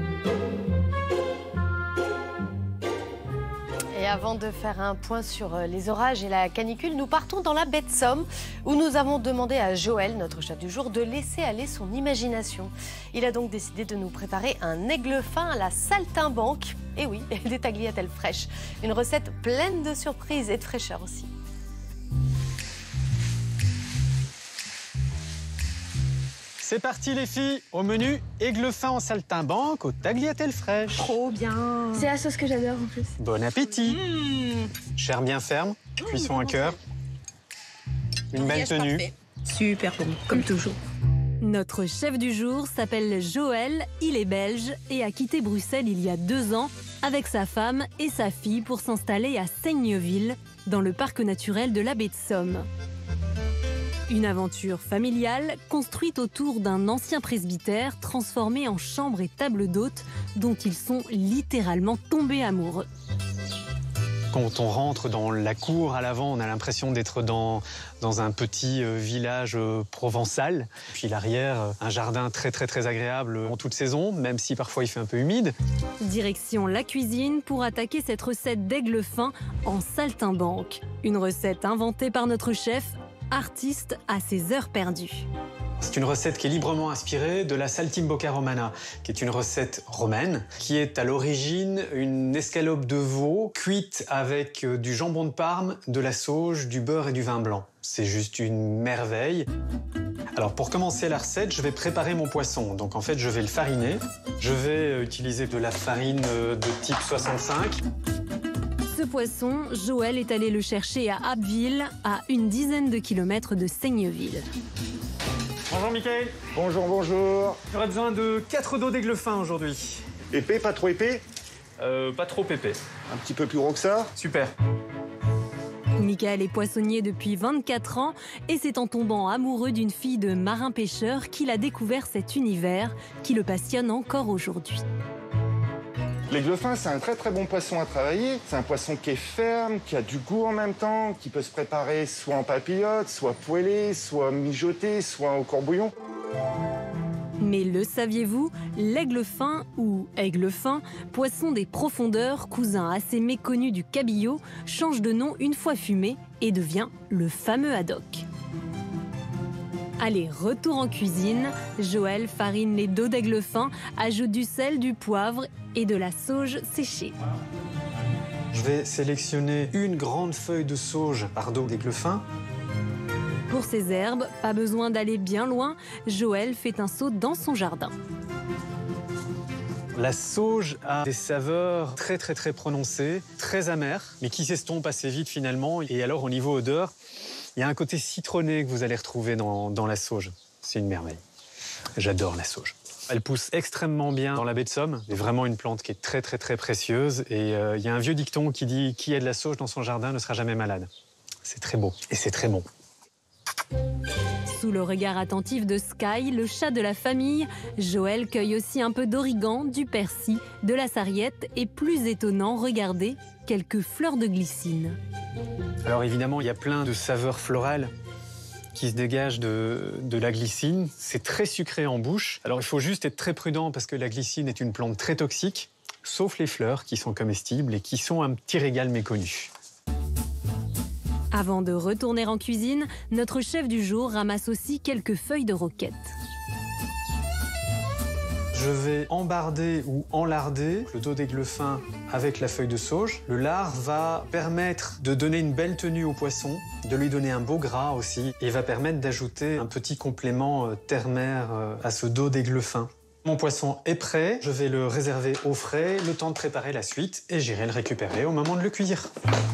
Et avant de faire un point sur les orages et la canicule, nous partons dans la baie de Somme où nous avons demandé à Joël, notre chef du jour, de laisser aller son imagination. Il a donc décidé de nous préparer un aigle fin à la saltimbanque. Et oui, des tagliatelles fraîches. Une recette pleine de surprises et de fraîcheur aussi. C'est parti les filles, au menu aigle fin en saltimbanque aux tagliatelles fraîches. Trop bien. C'est la sauce que j'adore en plus. Bon appétit. Mmh. Chair bien ferme, cuisson à cœur. Une belle tenue. Parfait. Super bon, comme toujours. Notre chef du jour s'appelle Joël, il est belge et a quitté Bruxelles il y a deux ans avec sa femme et sa fille pour s'installer à Seigneville, dans le parc naturel de la baie de Somme. Une aventure familiale construite autour d'un ancien presbytère transformé en chambre et table d'hôte dont ils sont littéralement tombés amoureux. Quand on rentre dans la cour à l'avant, on a l'impression d'être dans, dans un petit euh, village euh, provençal. Puis l'arrière, euh, un jardin très très très agréable en toute saison, même si parfois il fait un peu humide. Direction la cuisine pour attaquer cette recette d'aigle fin en saltimbanque. Une recette inventée par notre chef, artiste à ses heures perdues. C'est une recette qui est librement inspirée de la saltimbocca romana, qui est une recette romaine, qui est à l'origine une escalope de veau cuite avec du jambon de Parme, de la sauge, du beurre et du vin blanc. C'est juste une merveille. Alors pour commencer la recette, je vais préparer mon poisson. Donc en fait, je vais le fariner. Je vais utiliser de la farine de type soixante-cinq. Ce poisson, Joël est allé le chercher à Abbeville, à une dizaine de kilomètres de Seigneville. Bonjour Mickaël. Bonjour, bonjour. J'aurais besoin de quatre dos d'aigle fin aujourd'hui. Épais, pas trop épais? euh, Pas trop épais. Un petit peu plus gros que ça? Super. Mickaël est poissonnier depuis vingt-quatre ans et c'est en tombant amoureux d'une fille de marin-pêcheur qu'il a découvert cet univers qui le passionne encore aujourd'hui. L'aigle fin, c'est un très très bon poisson à travailler. C'est un poisson qui est ferme, qui a du goût en même temps, qui peut se préparer soit en papillote, soit poêlé, soit mijoté, soit au courbouillon. Mais le saviez-vous, l'aigle fin ou aigle fin, poisson des profondeurs, cousin assez méconnu du cabillaud, change de nom une fois fumé et devient le fameux haddock. Allez, retour en cuisine. Joël farine les dos d'aigle fin, ajoute du sel, du poivre et de la sauge séchée. Je vais sélectionner une grande feuille de sauge par dos d'aigle fin. Pour ces herbes, pas besoin d'aller bien loin, Joël fait un saut dans son jardin. La sauge a des saveurs très très très prononcées, très amères, mais qui s'estompent assez vite finalement. Et alors au niveau odeur, il y a un côté citronné que vous allez retrouver dans, dans la sauge. C'est une merveille. J'adore la sauge. Elle pousse extrêmement bien dans la baie de Somme. C'est vraiment une plante qui est très très très précieuse. Et euh, il y a un vieux dicton qui dit « Qui a de la sauge dans son jardin ne sera jamais malade ». C'est très beau et c'est très bon. Sous le regard attentif de Sky, le chat de la famille, Joël cueille aussi un peu d'origan, du persil, de la sarriette et, plus étonnant, regardez, quelques fleurs de glycine. Alors évidemment, il y a plein de saveurs florales qui se dégagent de, de la glycine. C'est très sucré en bouche. Alors il faut juste être très prudent parce que la glycine est une plante très toxique, sauf les fleurs qui sont comestibles et qui sont un petit régal méconnu. Avant de retourner en cuisine, notre chef du jour ramasse aussi quelques feuilles de roquette. Je vais embarder ou enlarder le dos d'aiglefin avec la feuille de sauge. Le lard va permettre de donner une belle tenue au poisson, de lui donner un beau gras aussi, et va permettre d'ajouter un petit complément euh, terre-mer euh, à ce dos d'aiglefin. Mon poisson est prêt, je vais le réserver au frais, le temps de préparer la suite, et j'irai le récupérer au moment de le cuire.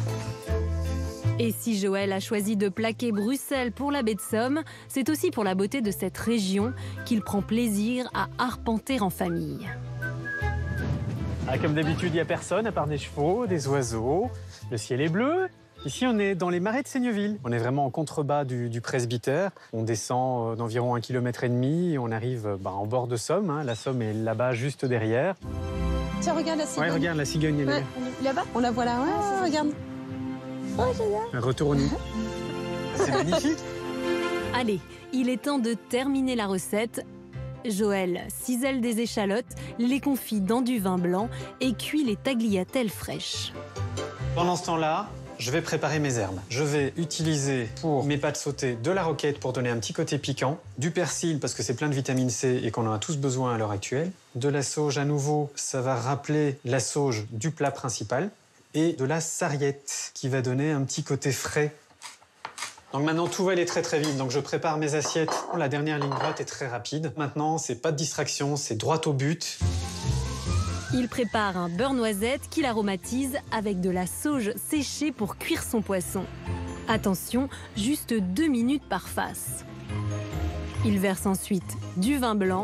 Et si Joël a choisi de plaquer Bruxelles pour la baie de Somme, c'est aussi pour la beauté de cette région qu'il prend plaisir à arpenter en famille. Ah, comme d'habitude, il n'y a personne à part des chevaux, des oiseaux, le ciel est bleu. Ici, on est dans les marais de Seigneville. On est vraiment en contrebas du, du presbytère. On descend d'environ un kilomètre et demi et on arrive bah, en bord de Somme. Hein. La Somme est là-bas, juste derrière. Tiens, regarde la cigogne. Ouais, regarde la cigogne, elle est ouais, là. Là-bas, on la voit là. Ouais, ouais, regarde. Oh, j'adore. Un retour au nid. C'est magnifique. Allez, il est temps de terminer la recette. Joël cisèle des échalotes, les confit dans du vin blanc et cuit les tagliatelles fraîches. Pendant ce temps-là, je vais préparer mes herbes. Je vais utiliser pour mes pâtes sautées de la roquette pour donner un petit côté piquant, du persil parce que c'est plein de vitamine C et qu'on en a tous besoin à l'heure actuelle, de la sauge à nouveau, ça va rappeler la sauge du plat principal, et de la sarriette qui va donner un petit côté frais. Donc maintenant, tout va aller très très vite, donc je prépare mes assiettes. La dernière ligne droite est très rapide. Maintenant, c'est pas de distraction, c'est droit au but. Il prépare un beurre noisette qu'il aromatise avec de la sauge séchée pour cuire son poisson. Attention, juste deux minutes par face. Il verse ensuite du vin blanc.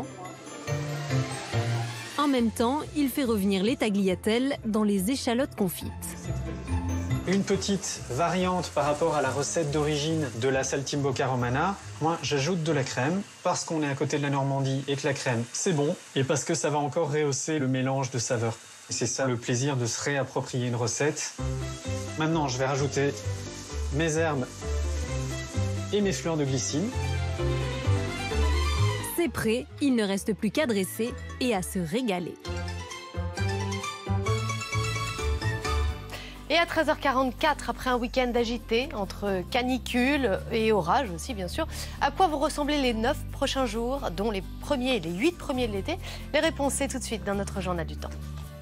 En même temps, il fait revenir les tagliatelles dans les échalotes confites. Une petite variante par rapport à la recette d'origine de la saltimbocca romana. Moi, j'ajoute de la crème parce qu'on est à côté de la Normandie et que la crème, c'est bon. Et parce que ça va encore rehausser le mélange de saveurs. Et c'est ça le plaisir de se réapproprier une recette. Maintenant, je vais rajouter mes herbes et mes fleurs de glycine. C'est prêt, il ne reste plus qu'à dresser et à se régaler. Et à treize heures quarante-quatre, après un week-end agité, entre canicule et orage aussi bien sûr, à quoi vont ressembler les neuf prochains jours, dont les premiers et les huit premiers de l'été? Les réponses, c'est tout de suite dans notre journal du temps.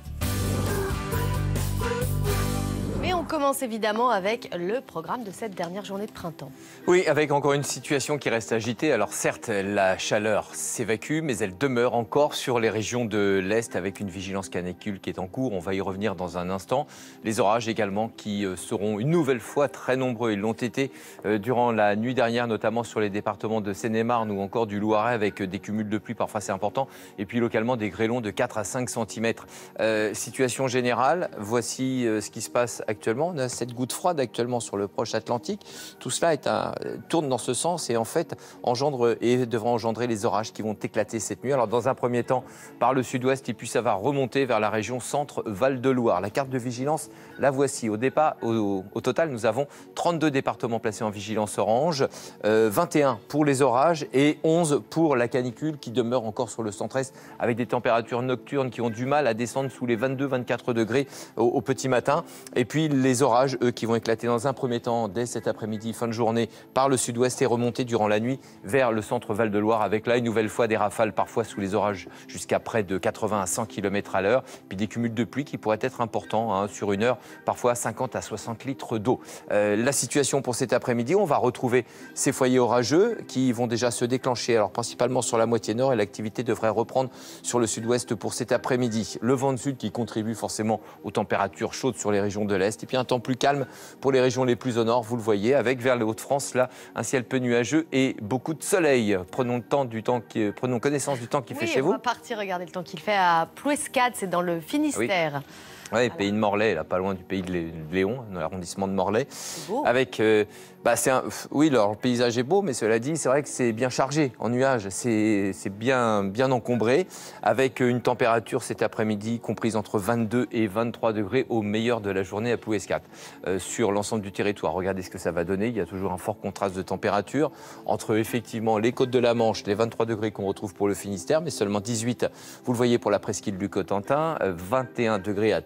Et on commence évidemment avec le programme de cette dernière journée de printemps. Oui, avec encore une situation qui reste agitée. Alors certes, la chaleur s'évacue, mais elle demeure encore sur les régions de l'Est avec une vigilance canicule qui est en cours. On va y revenir dans un instant. Les orages également qui seront une nouvelle fois très nombreux. Ils l'ont été durant la nuit dernière, notamment sur les départements de Seine-et-Marne ou encore du Loiret avec des cumuls de pluie parfois assez importants. Et puis localement des grêlons de quatre à cinq centimètres. Euh, situation générale, voici ce qui se passe actuellement. Actuellement, on a cette goutte froide actuellement sur le proche Atlantique. Tout cela est un, tourne dans ce sens et en fait engendre et devra engendrer les orages qui vont éclater cette nuit. Alors dans un premier temps, par le sud-ouest, et puis ça va remonter vers la région centre-Val-de-Loire. La carte de vigilance, la voici. Au départ, au, au total, nous avons trente-deux départements placés en vigilance orange, euh, vingt et un pour les orages et onze pour la canicule qui demeure encore sur le centre-est avec des températures nocturnes qui ont du mal à descendre sous les vingt-deux à vingt-quatre degrés au, au petit matin. Et puis les orages, eux, qui vont éclater dans un premier temps dès cet après-midi, fin de journée, par le sud-ouest et remonter durant la nuit vers le centre Val-de-Loire, avec là une nouvelle fois des rafales, parfois sous les orages jusqu'à près de quatre-vingts à cent kilomètres à l'heure, puis des cumuls de pluie qui pourraient être importants hein, sur une heure, parfois cinquante à soixante litres d'eau. Euh, la situation pour cet après-midi, on va retrouver ces foyers orageux qui vont déjà se déclencher, alors principalement sur la moitié nord, et l'activité devrait reprendre sur le sud-ouest pour cet après-midi. Le vent de sud qui contribue forcément aux températures chaudes sur les régions de l'Est. Et puis un temps plus calme pour les régions les plus au nord, vous le voyez, avec vers les Hauts-de-France, là, un ciel peu nuageux et beaucoup de soleil. Prenons, le temps du temps qui, prenons connaissance du temps qu'il oui, fait chez vous. On va partir regarder le temps qu'il fait à Plouescade, c'est dans le Finistère. Oui. Oui, pays de Morlaix, là, pas loin du pays de Léon, dans l'arrondissement de Morlaix. Avec, euh, bah, c'est un, oui, alors, le paysage est beau, mais cela dit, c'est vrai que c'est bien chargé en nuages. C'est bien, bien encombré, avec une température cet après-midi comprise entre vingt-deux et vingt-trois degrés au meilleur de la journée à Plouescade. Euh, sur l'ensemble du territoire, regardez ce que ça va donner. Il y a toujours un fort contraste de température entre effectivement les côtes de la Manche, les vingt-trois degrés qu'on retrouve pour le Finistère, mais seulement dix-huit, vous le voyez, pour la presqu'île du Cotentin, vingt et un degrés à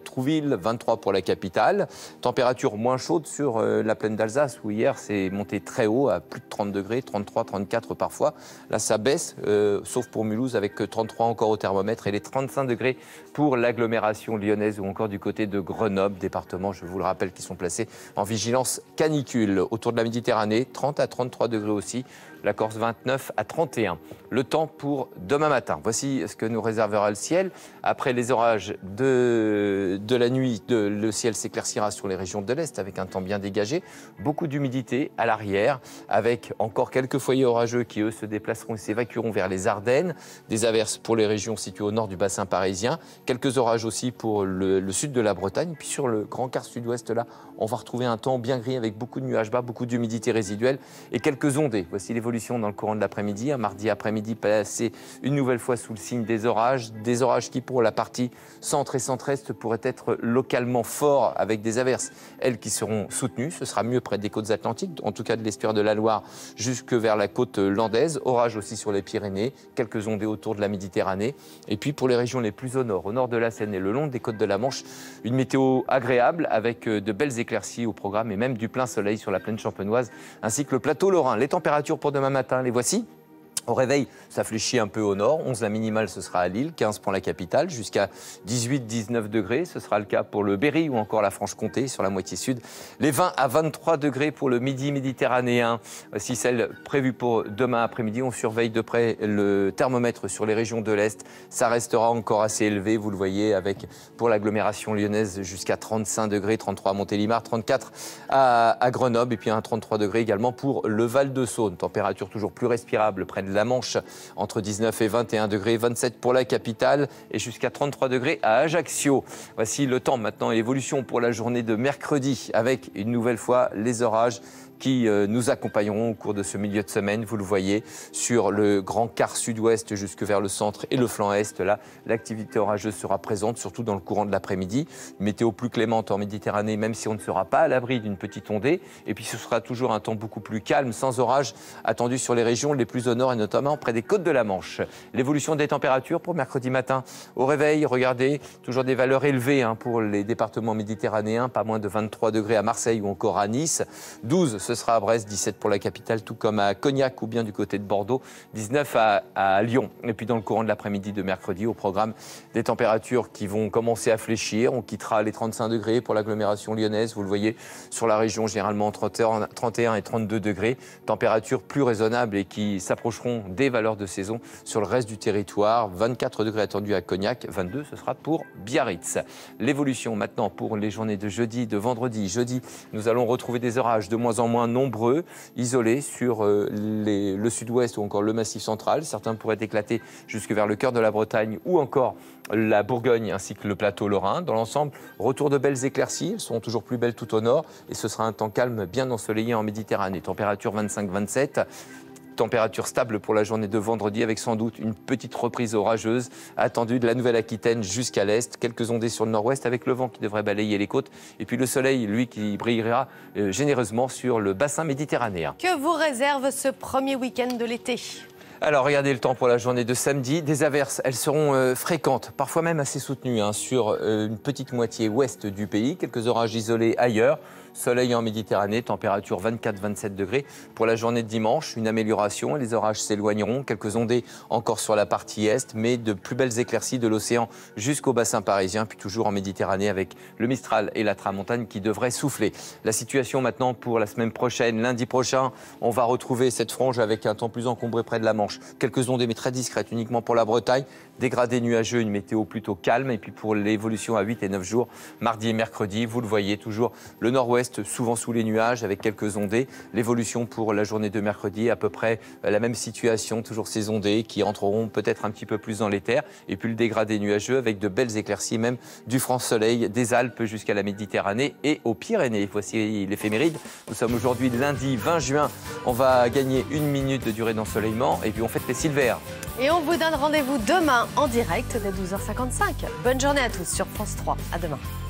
Trouville, vingt-trois pour la capitale. Température moins chaude sur euh, la plaine d'Alsace, où hier c'est monté très haut, à plus de trente degrés, trente-trois, trente-quatre parfois. Là, ça baisse, euh, sauf pour Mulhouse, avec trente-trois encore au thermomètre, et les trente-cinq degrés pour l'agglomération lyonnaise, ou encore du côté de Grenoble, département, je vous le rappelle, qui sont placés en vigilance canicule. Autour de la Méditerranée, trente à trente-trois degrés aussi. La Corse, vingt-neuf à trente et un. Le temps pour demain matin. Voici ce que nous réservera le ciel. Après les orages de, de la nuit, de, le ciel s'éclaircira sur les régions de l'Est avec un temps bien dégagé. Beaucoup d'humidité à l'arrière, avec encore quelques foyers orageux qui, eux, se déplaceront et s'évacueront vers les Ardennes. Des averses pour les régions situées au nord du bassin parisien. Quelques orages aussi pour le, le sud de la Bretagne. Puis sur le grand quart sud-ouest, là, on va retrouver un temps bien gris avec beaucoup de nuages bas, beaucoup d'humidité résiduelle et quelques ondées. Voici les dans le courant de l'après-midi. Un mardi après-midi placé une nouvelle fois sous le signe des orages. Des orages qui, pour la partie centre et centre-est, pourraient être localement forts avec des averses, elles qui seront soutenues. Ce sera mieux près des côtes atlantiques, en tout cas de l'estuaire de la Loire jusque vers la côte landaise. Orages aussi sur les Pyrénées, quelques ondées autour de la Méditerranée. Et puis pour les régions les plus au nord, au nord de la Seine et le long des côtes de la Manche, une météo agréable avec de belles éclaircies au programme et même du plein soleil sur la plaine champenoise ainsi que le plateau lorrain. Les températures pour demain matin, les voici. Au réveil, ça fléchit un peu au nord. onze la minimale, ce sera à Lille, quinze pour la capitale, jusqu'à dix-huit dix-neuf degrés. Ce sera le cas pour le Berry ou encore la Franche-Comté sur la moitié sud. Les vingt à vingt-trois degrés pour le midi méditerranéen. Voici celle prévue pour demain après-midi. On surveille de près le thermomètre sur les régions de l'Est. Ça restera encore assez élevé, vous le voyez, avec pour l'agglomération lyonnaise jusqu'à trente-cinq degrés, trente-trois à Montélimar, trente-quatre à, à Grenoble et puis un trente-trois degrés également pour le Val-de-Saône. Température toujours plus respirable près de la Manche, entre dix-neuf et vingt et un degrés, vingt-sept pour la capitale et jusqu'à trente-trois degrés à Ajaccio. Voici le temps maintenant et l'évolution pour la journée de mercredi avec une nouvelle fois les orages qui nous accompagneront au cours de ce milieu de semaine. Vous le voyez sur le grand quart sud-ouest jusque vers le centre et le flanc est. Là, l'activité orageuse sera présente, surtout dans le courant de l'après-midi. Météo plus clémente en Méditerranée, même si on ne sera pas à l'abri d'une petite ondée. Et puis ce sera toujours un temps beaucoup plus calme, sans orage attendu sur les régions les plus au nord et notamment près des côtes de la Manche. L'évolution des températures pour mercredi matin au réveil, regardez, toujours des valeurs élevées hein, pour les départements méditerranéens, pas moins de vingt-trois degrés à Marseille ou encore à Nice, douze ce sera à Brest, dix-sept pour la capitale, tout comme à Cognac ou bien du côté de Bordeaux, dix-neuf à, à Lyon. Et puis dans le courant de l'après-midi de mercredi, au programme des températures qui vont commencer à fléchir. On quittera les trente-cinq degrés pour l'agglomération lyonnaise. Vous le voyez sur la région, généralement trente et un et trente-deux degrés. Températures plus raisonnables et qui s'approcheront des valeurs de saison sur le reste du territoire. vingt-quatre degrés attendus à Cognac, vingt-deux ce sera pour Biarritz. L'évolution maintenant pour les journées de jeudi, de vendredi. Jeudi, nous allons retrouver des orages de moins en moins nombreux, isolés sur euh, les, le sud-ouest ou encore le massif central. Certains pourraient éclater jusque vers le cœur de la Bretagne ou encore la Bourgogne ainsi que le plateau lorrain. Dans l'ensemble, retour de belles éclaircies. Elles seront toujours plus belles tout au nord et ce sera un temps calme bien ensoleillé en Méditerranée. Température vingt-cinq vingt-sept. Température stable pour la journée de vendredi avec sans doute une petite reprise orageuse attendue de la Nouvelle-Aquitaine jusqu'à l'est. Quelques ondées sur le nord-ouest avec le vent qui devrait balayer les côtes. Et puis le soleil, lui, qui brillera euh, généreusement sur le bassin méditerranéen. Que vous réserve ce premier week-end de l'été ? Alors, regardez le temps pour la journée de samedi. Des averses, elles seront euh, fréquentes, parfois même assez soutenues, hein, sur euh, une petite moitié ouest du pays. Quelques orages isolés ailleurs. Soleil en Méditerranée, température vingt-quatre vingt-sept degrés. Pour la journée de dimanche, une amélioration. Les orages s'éloigneront. Quelques ondées encore sur la partie est, mais de plus belles éclaircies de l'océan jusqu'au bassin parisien, puis toujours en Méditerranée avec le Mistral et la Tramontane qui devraient souffler. La situation maintenant pour la semaine prochaine. Lundi prochain, on va retrouver cette frange avec un temps plus encombré près de la Manche. Quelques ondées, mais très discrètes, uniquement pour la Bretagne. Dégradé nuageux, une météo plutôt calme. Et puis pour l'évolution à huit et neuf jours, mardi et mercredi, vous le voyez, toujours le nord-ouest souvent sous les nuages avec quelques ondées. L'évolution pour la journée de mercredi, à peu près la même situation, toujours ces ondées qui entreront peut-être un petit peu plus dans les terres. Et puis le dégradé nuageux avec de belles éclaircies, même du franc soleil des Alpes jusqu'à la Méditerranée et aux Pyrénées. Voici l'éphéméride. Nous sommes aujourd'hui lundi vingt juin. On va gagner une minute de durée d'ensoleillement et puis on fête les Silvères. Et on vous donne rendez-vous demain en direct dès douze heures cinquante-cinq. Bonne journée à tous sur France trois. À demain.